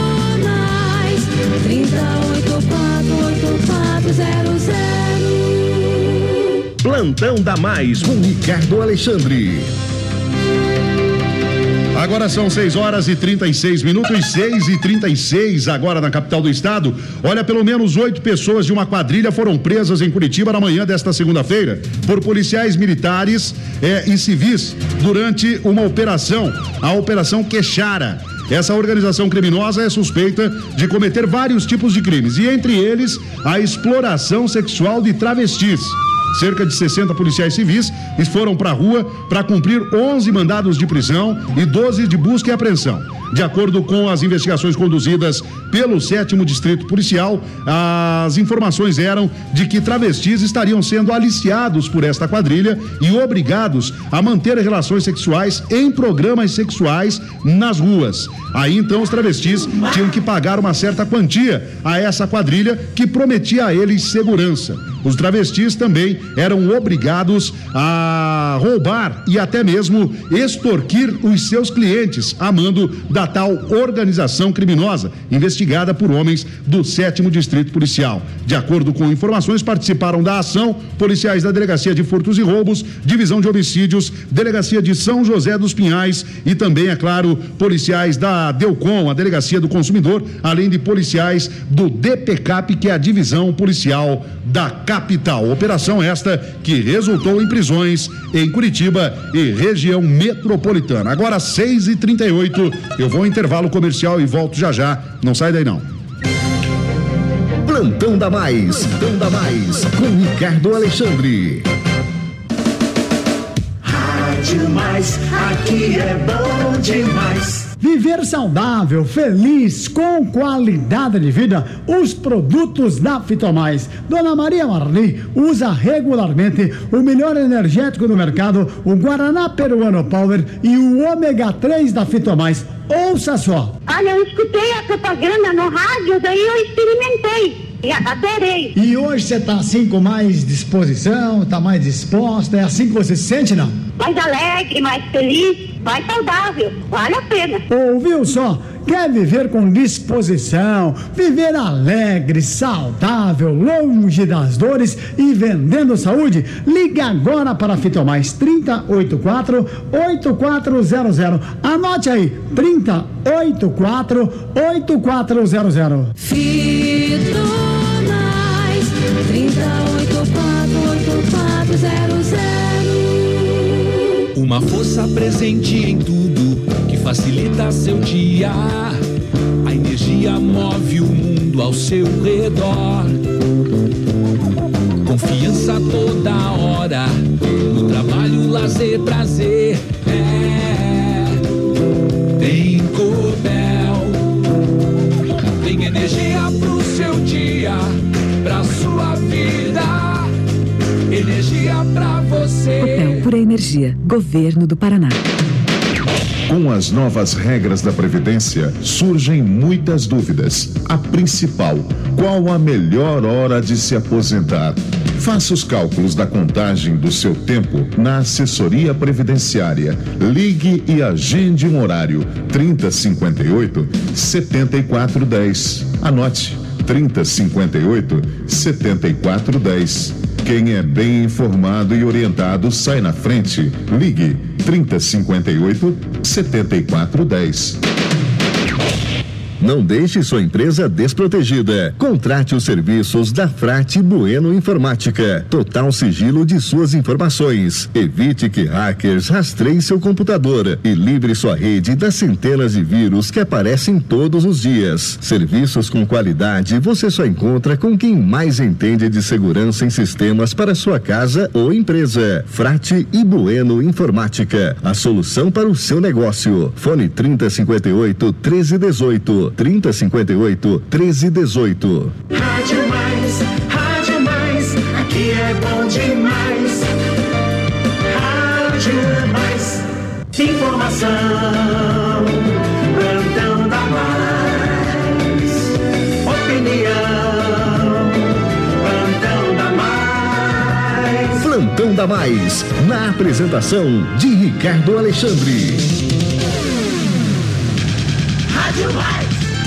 trinta, oitenta e quatro, oitenta e quatro zero zero. Plantão da Mais com Ricardo Alexandre. Agora são seis horas e trinta e seis minutos, seis e trinta e seis agora na capital do estado. Olha, pelo menos oito pessoas de uma quadrilha foram presas em Curitiba na manhã desta segunda-feira por policiais militares eh, e civis durante uma operação, a Operação Queixara. Essa organização criminosa é suspeita de cometer vários tipos de crimes e, entre eles, a exploração sexual de travestis. Cerca de sessenta policiais civis foram para a rua para cumprir onze mandados de prisão e doze de busca e apreensão. De acordo com as investigações conduzidas pelo sétimo Distrito Policial, as informações eram de que travestis estariam sendo aliciados por esta quadrilha e obrigados a manter relações sexuais em programas sexuais nas ruas. Aí então os travestis tinham que pagar uma certa quantia a essa quadrilha que prometia a eles segurança. Os travestis também eram obrigados a roubar e até mesmo extorquir os seus clientes, a mando da tal organização criminosa, investigada por homens do sétimo Distrito Policial. De acordo com informações, participaram da ação policiais da Delegacia de Furtos e Roubos, Divisão de Homicídios, Delegacia de São José dos Pinhais e também, é claro, policiais da Delcom, a Delegacia do Consumidor, além de policiais do D P C A P, que é a Divisão Policial da capital. Operação esta que resultou em prisões em Curitiba e região metropolitana. Agora seis e trinta e oito, eu vou ao intervalo comercial e volto já já. Não sai daí não. Plantão da Mais, Plantão da Mais, com Ricardo Alexandre. Rádio Mais, aqui é bom demais. Viver saudável, feliz, com qualidade de vida, os produtos da Fitomais. Dona Maria Marli usa regularmente o melhor energético do mercado, o Guaraná Peruano Power e o ômega três da Fitomais. Ouça só. Olha, eu escutei a propaganda no rádio, daí eu experimentei. E adorei. E hoje você tá assim com mais disposição, tá mais disposta, é assim que você se sente, não? Mais alegre, mais feliz, mais saudável, vale a pena. Ouviu só? Quer viver com disposição, viver alegre, saudável, longe das dores e vendendo saúde? Liga agora para a Fitomais, trinta, oitenta e quatro, oitenta e quatro zero zero. Anote aí, trinta, oitenta e quatro, oitenta e quatro zero zero. Fitomais, trinta, oitenta e quatro, oitenta e quatro zero zero. Uma força presente em tudo que facilita seu dia. A energia move o mundo ao seu redor. Confiança toda hora, no trabalho, lazer, prazer. É, tem Copel. Tem energia pro seu dia, pra sua vida. Energia pra você. Copel Pura Energia, Governo do Paraná. Com as novas regras da Previdência, surgem muitas dúvidas. A principal, qual a melhor hora de se aposentar? Faça os cálculos da contagem do seu tempo na assessoria previdenciária. Ligue e agende um horário. trinta, cinquenta e oito, setenta e quatro, dez. Anote, trinta, cinquenta e oito, setenta e quatro, dez. Quem é bem informado e orientado sai na frente. Ligue trinta, cinquenta e oito, setenta e quatro, dez. Não deixe sua empresa desprotegida. Contrate os serviços da Frati Bueno Informática. Total sigilo de suas informações. Evite que hackers rastreiem seu computador e livre sua rede das centenas de vírus que aparecem todos os dias. Serviços com qualidade você só encontra com quem mais entende de segurança em sistemas para sua casa ou empresa. Frati e Bueno Informática. A solução para o seu negócio. Fone trinta, cinquenta e oito, treze, dezoito. trinta, cinquenta e oito, treze, dezoito. Rádio Mais, Rádio Mais, aqui é bom demais. Rádio Mais, informação, plantão da Mais, opinião, plantão da Mais. Plantão da Mais, na apresentação de Ricardo Alexandre. Rádio Mais.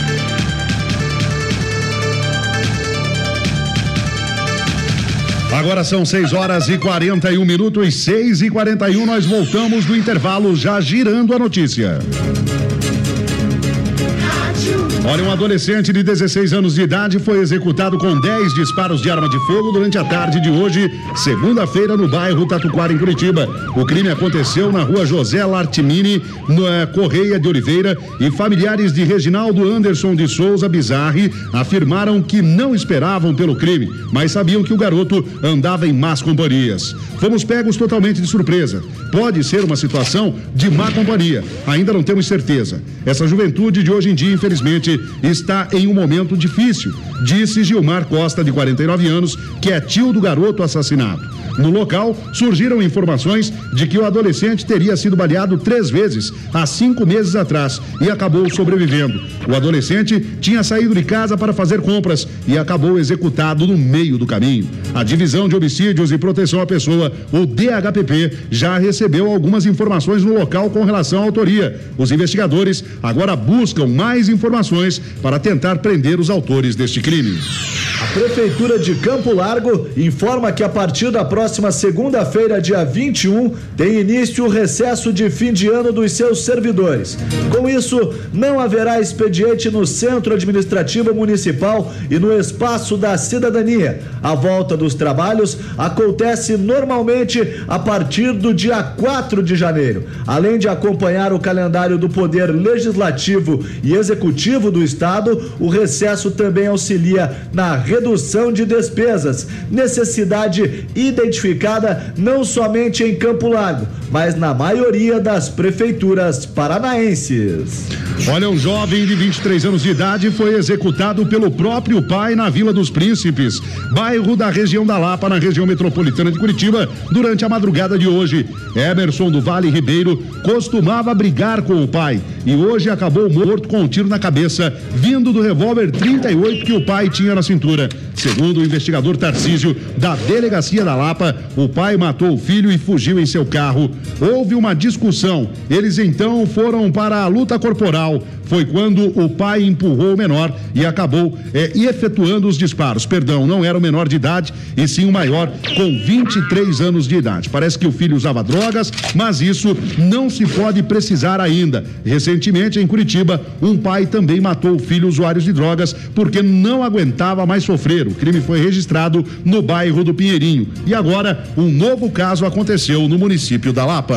Agora são seis horas e quarenta e um minutos, seis e quarenta e um, nós voltamos do intervalo já girando a notícia. Olha, um adolescente de dezesseis anos de idade foi executado com dez disparos de arma de fogo durante a tarde de hoje, segunda-feira, no bairro Tatuquara, em Curitiba. O crime aconteceu na rua José Lartimini, na Correia de Oliveira, e familiares de Reginaldo Anderson de Souza Bizarri afirmaram que não esperavam pelo crime, mas sabiam que o garoto andava em más companhias. Fomos pegos totalmente de surpresa. Pode ser uma situação de má companhia, ainda não temos certeza. Essa juventude de hoje em dia, infelizmente, está em um momento difícil, disse Gilmar Costa, de quarenta e nove anos, que é tio do garoto assassinado. No local, surgiram informações de que o adolescente teria sido baleado três vezes há cinco meses atrás e acabou sobrevivendo. O adolescente tinha saído de casa para fazer compras e acabou executado no meio do caminho. A Divisão de Homicídios e Proteção à Pessoa, o D H P P, já recebeu algumas informações no local com relação à autoria. Os investigadores agora buscam mais informações para tentar prender os autores deste crime. A Prefeitura de Campo Largo informa que a partir da próxima segunda-feira, dia vinte e um, tem início o recesso de fim de ano dos seus servidores. Com isso, não haverá expediente no Centro Administrativo Municipal e no Espaço da Cidadania. A volta dos trabalhos acontece normalmente a partir do dia quatro de janeiro. Além de acompanhar o calendário do Poder Legislativo e Executivo do Estado, o recesso também auxilia na redução de despesas, necessidade identificada não somente em Campo Largo, mas na maioria das prefeituras paranaenses. Olha, um jovem de vinte e três anos de idade foi executado pelo próprio pai na Vila dos Príncipes, bairro da região da Lapa, na região metropolitana de Curitiba, durante a madrugada de hoje. Emerson do Vale Ribeiro costumava brigar com o pai e hoje acabou morto com um tiro na cabeça, vindo do revólver trinta e oito que o pai tinha na cintura. Segundo o investigador Tarcísio, da Delegacia da Lapa, o pai matou o filho e fugiu em seu carro. Houve uma discussão. Eles então foram para a luta corporal. Foi quando o pai empurrou o menor e acabou é, efetuando os disparos. Perdão, não era o menor de idade, e sim o maior, com vinte e três anos de idade. Parece que o filho usava drogas, mas isso não se pode precisar ainda. Recentemente, em Curitiba, um pai também matou o filho usuário de drogas porque não aguentava mais sofrer. O crime foi registrado no bairro do Pinheirinho. E agora, um novo caso aconteceu no município da Lapa.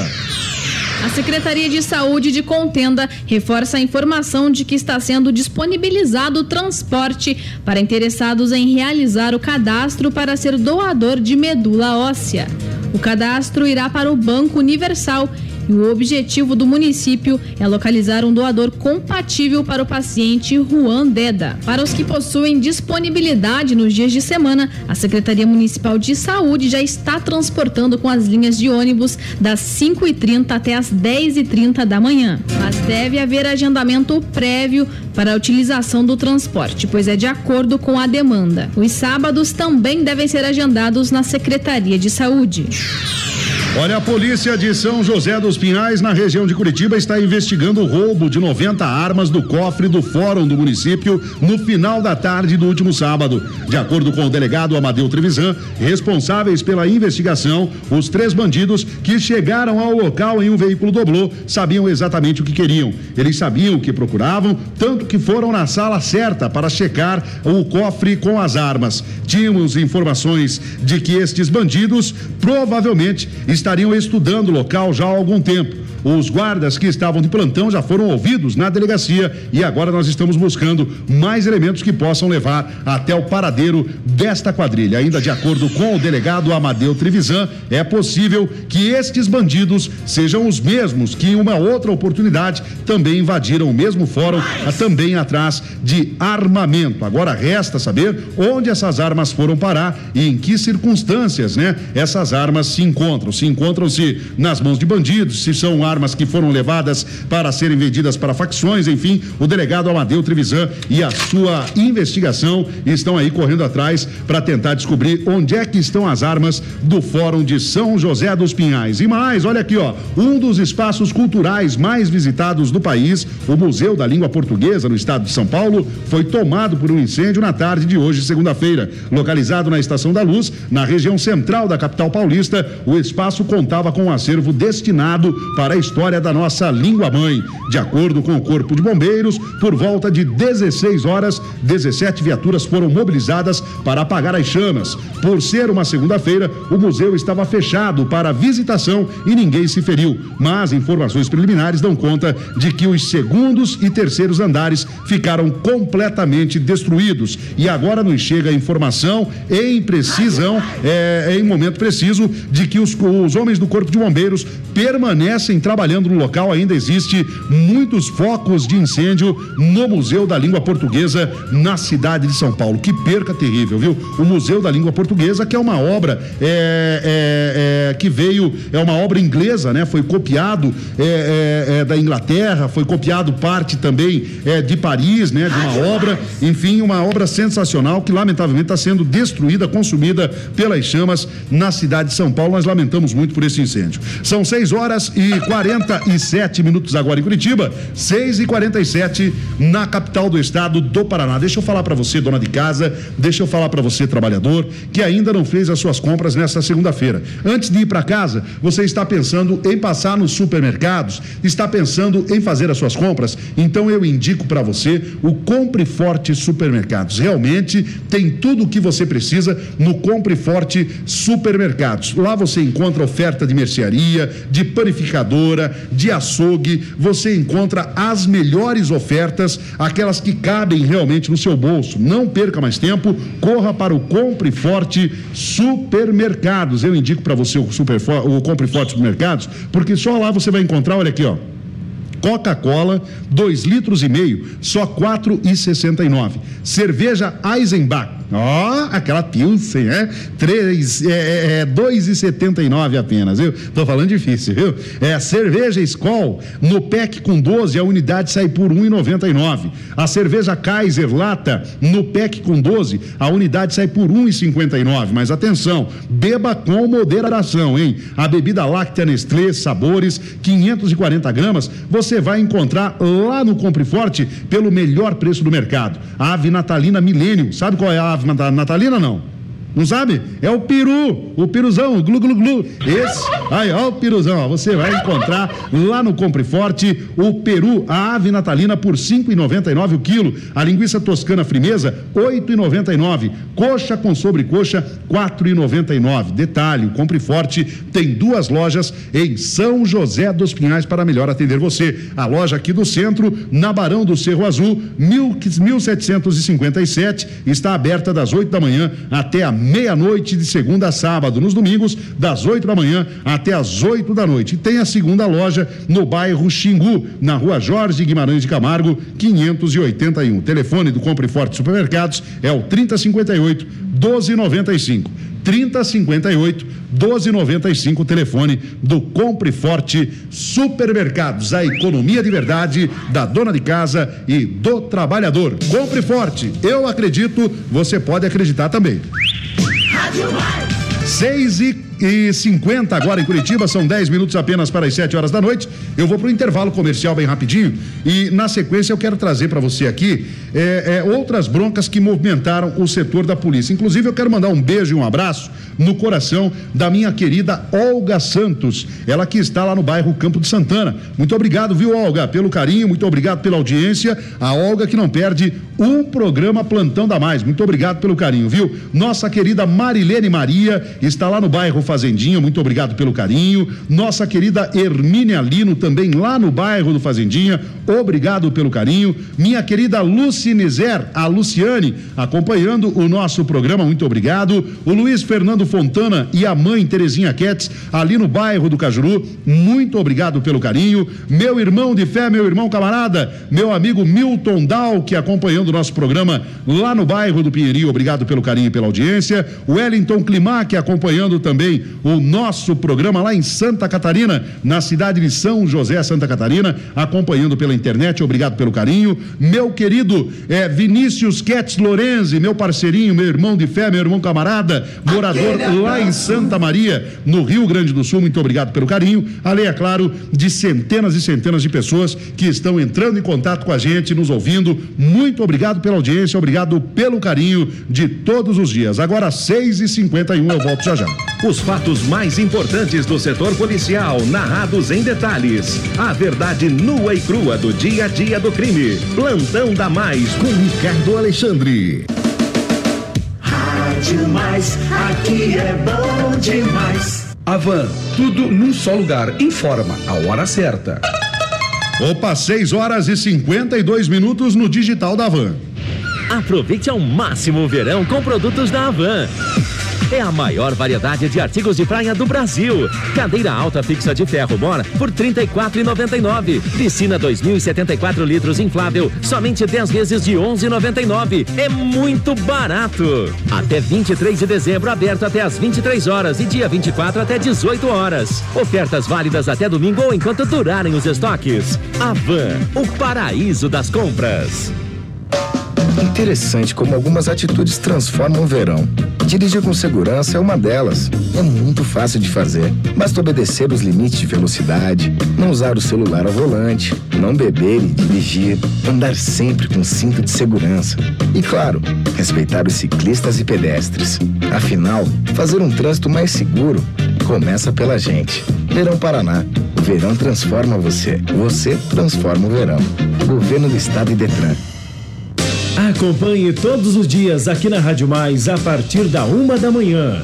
A Secretaria de Saúde de Contenda reforça a informação de que está sendo disponibilizado o transporte para interessados em realizar o cadastro para ser doador de medula óssea. O cadastro irá para o Banco Universal e o objetivo do município é localizar um doador compatível para o paciente Juan Deda. Para os que possuem disponibilidade nos dias de semana, a Secretaria Municipal de Saúde já está transportando com as linhas de ônibus das cinco e trinta até as dez e trinta da manhã. Mas deve haver agendamento prévio para a utilização do transporte, pois é de acordo com a demanda. Os sábados também devem ser agendados na Secretaria de Saúde. Olha, a polícia de São José dos Pinhais, na região de Curitiba, está investigando o roubo de noventa armas do cofre do fórum do município no final da tarde do último sábado. De acordo com o delegado Amadeu Trevisan, responsáveis pela investigação, os três bandidos que chegaram ao local em um veículo doblô sabiam exatamente o que queriam. Eles sabiam o que procuravam, tanto que foram na sala certa para checar o cofre com as armas. Tínhamos informações de que estes bandidos provavelmente estariam estudando o local já há algum tempo. Os guardas que estavam de plantão já foram ouvidos na delegacia e agora nós estamos buscando mais elementos que possam levar até o paradeiro desta quadrilha. Ainda de acordo com o delegado Amadeu Trevisan, é possível que estes bandidos sejam os mesmos que em uma outra oportunidade também invadiram o mesmo fórum, também atrás de armamento. Agora resta saber onde essas armas foram parar e em que circunstâncias, né, essas armas se encontram. Se encontram-se nas mãos de bandidos, se são armas armas que foram levadas para serem vendidas para facções, enfim, o delegado Amadeu Trevisan e a sua investigação estão aí correndo atrás para tentar descobrir onde é que estão as armas do Fórum de São José dos Pinhais. E mais, olha aqui, ó, um dos espaços culturais mais visitados do país, o Museu da Língua Portuguesa, no estado de São Paulo, foi tomado por um incêndio na tarde de hoje, segunda-feira. Localizado na Estação da Luz, na região central da capital paulista, o espaço contava com um acervo destinado para a história da nossa língua mãe. De acordo com o Corpo de Bombeiros, por volta de dezesseis horas, dezessete viaturas foram mobilizadas para apagar as chamas. Por ser uma segunda-feira, o museu estava fechado para visitação e ninguém se feriu, mas informações preliminares dão conta de que os segundos e terceiros andares ficaram completamente destruídos. E agora nos chega a informação em precisão, é, em momento preciso, de que os, os homens do Corpo de Bombeiros permanecem trabalhando no local. Ainda existe muitos focos de incêndio no Museu da Língua Portuguesa na cidade de São Paulo. Que perca terrível, viu? O Museu da Língua Portuguesa, que é uma obra é, é, é, que veio, é uma obra inglesa, né? Foi copiado é, é, é, da Inglaterra, foi copiado parte também é, de Paris, né? De uma obra, enfim, uma obra sensacional que lamentavelmente está sendo destruída, consumida pelas chamas na cidade de São Paulo. Nós lamentamos muito por esse incêndio. São seis horas e quatro quarenta e sete minutos agora em Curitiba, seis e quarenta e sete na capital do estado do Paraná. Deixa eu falar para você, dona de casa, deixa eu falar para você, trabalhador, que ainda não fez as suas compras nesta segunda-feira. Antes de ir para casa, você está pensando em passar nos supermercados, está pensando em fazer as suas compras? Então eu indico para você o Compre Forte Supermercados. Realmente tem tudo o que você precisa no Compre Forte Supermercados. Lá você encontra oferta de mercearia, de panificadora, de açougue, você encontra as melhores ofertas, aquelas que cabem realmente no seu bolso. Não perca mais tempo, corra para o Compre Forte Supermercados. Eu indico para você o, Super, o Compre Forte Supermercados, porque só lá você vai encontrar, olha aqui, ó, Coca-Cola, dois litros e meio, só quatro e sessenta e nove. Cerveja Eisenbach, ó, oh, aquela Pilsen, né? Três, é, é, dois e setenta e nove apenas, viu? Tô falando difícil, viu? É, cerveja Skol, no pack com doze, a unidade sai por um e noventa e nove. A cerveja Kaiser Lata, no pack com doze, a unidade sai por um e cinquenta e nove. Mas atenção, beba com moderação, hein? A bebida láctea Nestlé Sabores, quinhentos e quarenta gramas, você vai encontrar lá no Compre Forte pelo melhor preço do mercado. A ave natalina Millennium, sabe qual é a ave natalina, não? Não sabe? É o peru, o piruzão, glu, glu, glu. Esse, aí, ó o piruzão, ó, você vai encontrar lá no Compre Forte o peru, a ave natalina por cinco e noventa e nove o quilo, a linguiça toscana frimeza, oito e noventa e nove, coxa com sobrecoxa, quatro e noventa e nove. Detalhe, o Compre Forte tem duas lojas em São José dos Pinhais para melhor atender você. A loja aqui do centro, na Barão do Cerro Azul, mil setecentos e cinquenta e sete, está aberta das oito da manhã até a meia-noite de segunda a sábado, nos domingos das oito da manhã até as oito da noite. E tem a segunda loja no bairro Xingu, na rua Jorge Guimarães de Camargo, quinhentos e oitenta e um. O telefone do Compre Forte Supermercados é o trinta cinquenta e oito, doze noventa e cinco. trinta cinquenta e oito, doze noventa e cinco, o telefone do Compre Forte Supermercados, a economia de verdade da dona de casa e do trabalhador. Compre Forte, eu acredito, você pode acreditar também. seis e cinquenta agora em Curitiba, são dez minutos apenas para as sete horas da noite. Eu vou para o intervalo comercial bem rapidinho e na sequência eu quero trazer para você aqui é, é, outras broncas que movimentaram o setor da polícia. Inclusive eu quero mandar um beijo e um abraço no coração da minha querida Olga Santos, ela que está lá no bairro Campo de Santana. Muito obrigado, viu, Olga, pelo carinho, muito obrigado pela audiência. A Olga que não perde um programa Plantão da Mais, muito obrigado pelo carinho, viu? Nossa querida Marilene Maria está lá no bairro Fazendinha, muito obrigado pelo carinho. Nossa querida Hermínia Lino também lá no bairro do Fazendinha, obrigado pelo carinho. Minha querida Lucinizer, a Luciane, acompanhando o nosso programa, muito obrigado. O Luiz Fernando Fontana e a mãe Terezinha Quetes, ali no bairro do Cajuru, muito obrigado pelo carinho. Meu irmão de fé, meu irmão camarada, meu amigo Milton Dal, que acompanhando o nosso programa lá no bairro do Pinheirinho, obrigado pelo carinho e pela audiência. O Wellington Climac acompanhando também o nosso programa lá em Santa Catarina, na cidade de São José, Santa Catarina, acompanhando pela internet, obrigado pelo carinho. Meu querido é, Vinícius Quetes Lorenzi, meu parceirinho, meu irmão de fé, meu irmão camarada, morador lá em Santa Maria, no Rio Grande do Sul, muito obrigado pelo carinho. Além, é claro, de centenas e centenas de pessoas que estão entrando em contato com a gente, nos ouvindo, muito obrigado pela audiência, obrigado pelo carinho de todos os dias. Agora seis e cinquenta e um, eu volto já já. Os fatos mais importantes do setor policial, narrados em detalhes. A verdade nua e crua do dia a dia do crime. Plantão da Mais, com Ricardo Alexandre. Rádio Mais, aqui é bom demais. Avan, tudo num só lugar. Informa a hora certa. Opa, seis horas e cinquenta e dois minutos no digital da Avan. Aproveite ao máximo o verão com produtos da Avan. É a maior variedade de artigos de praia do Brasil. Cadeira alta fixa de ferro Mor por trinta e quatro reais e noventa e nove centavos. Piscina dois mil e setenta e quatro litros inflável, somente dez vezes de onze reais e noventa e nove centavos. É muito barato. Até vinte e três de dezembro, aberto até às vinte e três horas e dia vinte e quatro até dezoito horas. Ofertas válidas até domingo ou enquanto durarem os estoques. Avan, o paraíso das compras. Interessante como algumas atitudes transformam o verão. Dirigir com segurança é uma delas. É muito fácil de fazer. Basta obedecer os limites de velocidade, não usar o celular ao volante, não beber e dirigir, andar sempre com cinto de segurança. E claro, respeitar os ciclistas e pedestres. Afinal, fazer um trânsito mais seguro começa pela gente. Verão Paraná. O verão transforma você. Você transforma o verão. Governo do Estado e Detran. Acompanhe todos os dias aqui na Rádio Mais a partir da uma da manhã.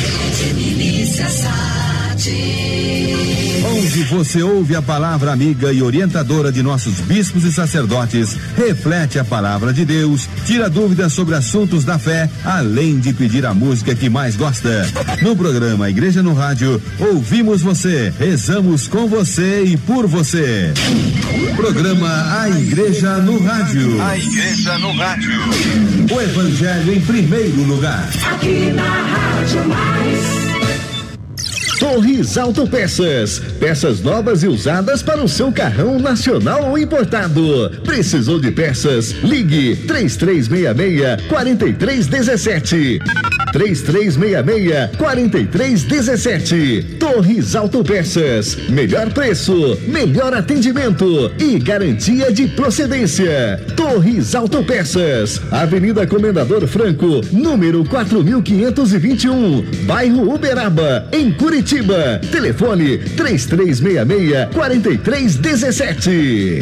Onde você ouve a palavra amiga e orientadora de nossos bispos e sacerdotes, reflete a palavra de Deus, tira dúvidas sobre assuntos da fé, além de pedir a música que mais gosta. No programa Igreja no Rádio, ouvimos você, rezamos com você e por você. Programa A Igreja no Rádio. A Igreja no Rádio. O Evangelho em primeiro lugar. Aqui na Rádio Mais. Torres Autopeças. Peças novas e usadas para o seu carrão nacional ou importado. Precisou de peças? Ligue três três seis seis, quatro três um sete. três três seis seis, quatro três um sete. Torres Autopeças. Melhor preço, melhor atendimento e garantia de procedência. Torres Autopeças. Avenida Comendador Franco, número quatro mil quinhentos e vinte e um, bairro Uberaba, em Curitiba. Telefone três três seis seis, quatro três um sete.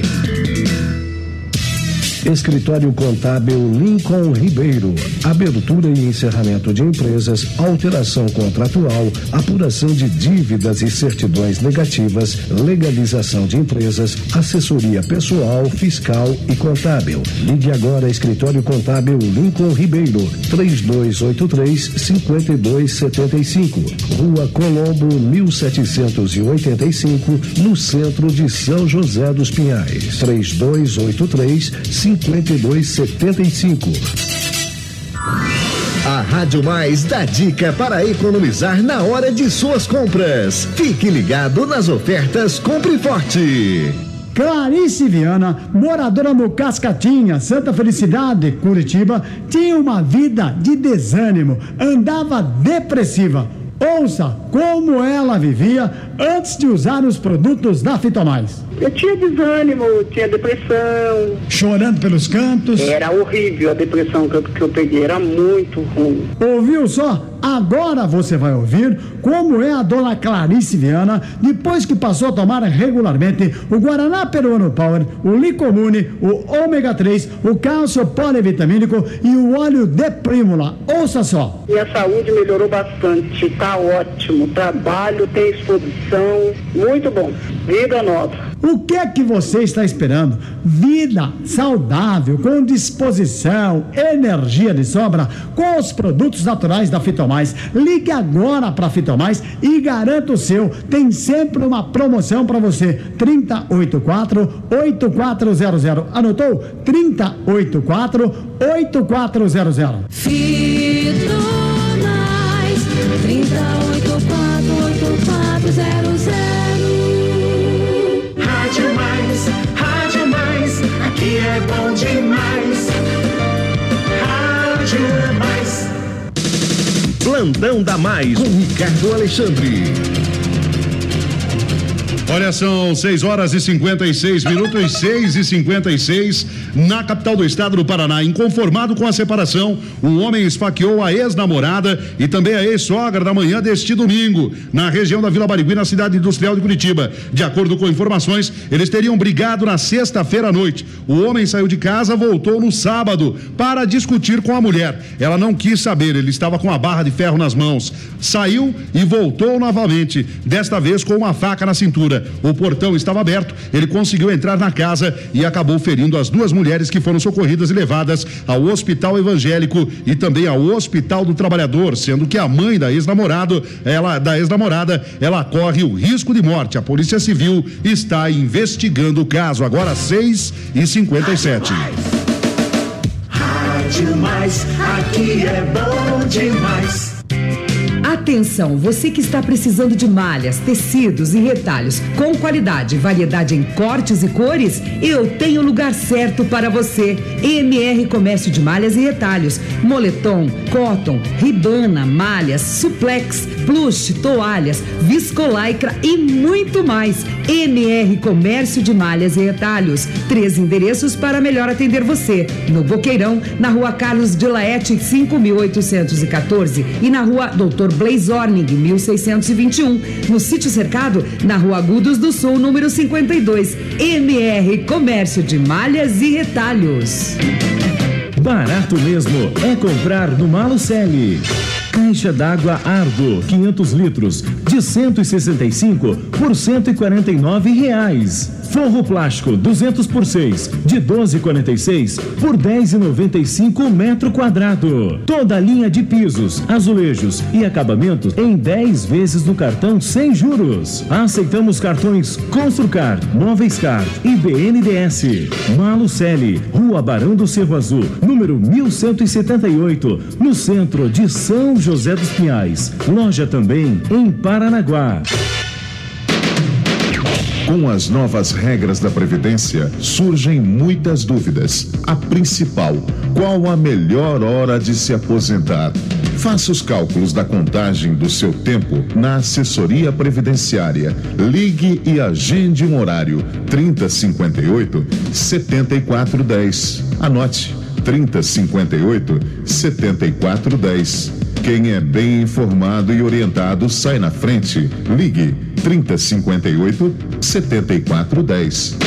Escritório Contábil Lincoln Ribeiro. Abertura e encerramento de empresas, alteração contratual, apuração de dívidas e certidões negativas, legalização de empresas, assessoria pessoal, fiscal e contábil. Ligue agora, Escritório Contábil Lincoln Ribeiro, três dois oito três, cinco dois sete cinco. Rua Colombo, mil setecentos e oitenta e cinco, no centro de São José dos Pinhais. três dois oito três, cinco dois sete cinco. A Rádio Mais dá dica para economizar na hora de suas compras. Fique ligado nas ofertas Compre Forte. Clarice Viana, moradora no Cascatinha, Santa Felicidade, Curitiba, tinha uma vida de desânimo, andava depressiva. Ouça como ela vivia antes de usar os produtos da Fitomais. Eu tinha desânimo, tinha depressão. Chorando pelos cantos. Era horrível a depressão que eu, que eu peguei, era muito ruim. Ouviu só? Agora você vai ouvir como é a dona Clarice Viana, depois que passou a tomar regularmente o Guaraná Peruano Power, o Licomune, o ômega três, o cálcio polivitamínico e o óleo de prímula. Ouça só. Minha saúde melhorou bastante, tá ótimo. Trabalho, tem exposição, muito bom. Vida nova. O que é que você está esperando? Vida saudável, com disposição, energia de sobra, com os produtos naturais da Fitomais. Ligue agora para a Fitomais e garanta o seu. Tem sempre uma promoção para você. trinta e oitenta e quatro, oitenta e quatro zero zero. Anotou? trinta e oitenta e quatro, oitenta e quatro zero zero. Fitomais, trinta e oitenta e quatro, oitenta e quatro zero zero. Rádio Mais, Rádio Mais, aqui é bom demais. Rádio Mais. Plantão da Mais, com Ricardo Alexandre. Olha, são seis horas e cinquenta e seis minutos, seis e cinquenta e seis, na capital do estado do Paraná. Inconformado com a separação, um homem esfaqueou a ex-namorada e também a ex-sogra da manhã deste domingo, na região da Vila Barigui, na cidade industrial de Curitiba. De acordo com informações, eles teriam brigado na sexta-feira à noite. O homem saiu de casa, voltou no sábado para discutir com a mulher. Ela não quis saber, ele estava com a barra de ferro nas mãos. Saiu e voltou novamente, desta vez com uma faca na cintura. O portão estava aberto, ele conseguiu entrar na casa e acabou ferindo as duas mulheres que foram socorridas e levadas ao Hospital Evangélico e também ao Hospital do Trabalhador, sendo que a mãe da ex-namorado, ela, da ex-namorada, ela corre o risco de morte. A Polícia Civil está investigando o caso. Agora seis e cinquenta e sete. Rádio Mais, aqui é bom demais. Atenção, você que está precisando de malhas, tecidos e retalhos com qualidade e variedade em cortes e cores, eu tenho o lugar certo para você. M R Comércio de Malhas e Retalhos, moletom, cotton, ribana, malhas, suplex, plush, toalhas, viscolaicra e muito mais. M R Comércio de Malhas e Retalhos, três endereços para melhor atender você. No Boqueirão, na Rua Carlos de Laete, cinco mil oitocentos e quatorze e na Rua doutor Blaise Orning, mil seiscentos e vinte e um. No Sítio Cercado, na Rua Agudos do Sul, número cinquenta e dois. M R Comércio de Malhas e Retalhos. Barato mesmo é comprar no Malucelli. Caixa d'água Argo, quinhentos litros, de cento e sessenta e cinco por cento e quarenta e nove reais. Forro plástico duzentos por seis, de doze e quarenta e seis por dez e noventa e cinco metro quadrado. Toda a linha de pisos, azulejos e acabamentos em dez vezes no cartão sem juros. Aceitamos cartões Construcar, Móveis Card e B N D S. Malucelli, Rua Barão do Cerro Azul, número mil cento e setenta e oito, no centro de São José dos Pinhais. Loja também em Paranaguá. Com as novas regras da Previdência, surgem muitas dúvidas. A principal, qual a melhor hora de se aposentar? Faça os cálculos da contagem do seu tempo na assessoria previdenciária. Ligue e agende um horário. trinta cinquenta e oito, setenta e quatro dez. Anote, trinta cinquenta e oito, setenta e quatro dez. Quem é bem informado e orientado sai na frente. Ligue trinta cinquenta e oito, setenta e quatro dez.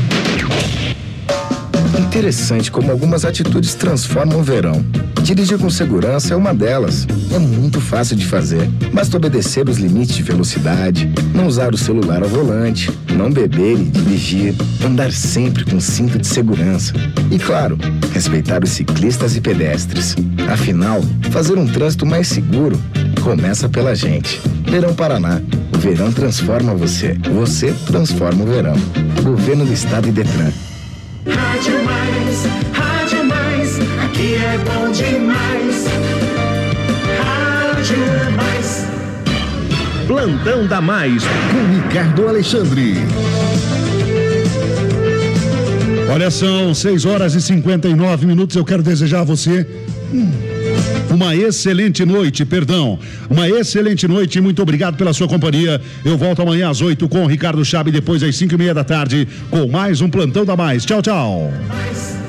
Interessante como algumas atitudes transformam o verão. Dirigir com segurança é uma delas. É muito fácil de fazer. Basta obedecer os limites de velocidade, não usar o celular ao volante, não beber e dirigir, andar sempre com cinto de segurança. E claro, respeitar os ciclistas e pedestres. Afinal, fazer um trânsito mais seguro começa pela gente. Verão Paraná. O verão transforma você. Você transforma o verão. Governo do Estado e Detran. Rádio Mais, Rádio Mais, aqui é bom demais. Rádio Mais. Plantão da Mais, com Ricardo Alexandre. Olha, são seis horas e cinquenta e nove minutos. Eu quero desejar a você hum, uma excelente noite, perdão. Uma excelente noite e muito obrigado pela sua companhia. Eu volto amanhã às oito com o Ricardo Chabe, depois às cinco e meia da tarde, com mais um Plantão da Mais. Tchau, tchau.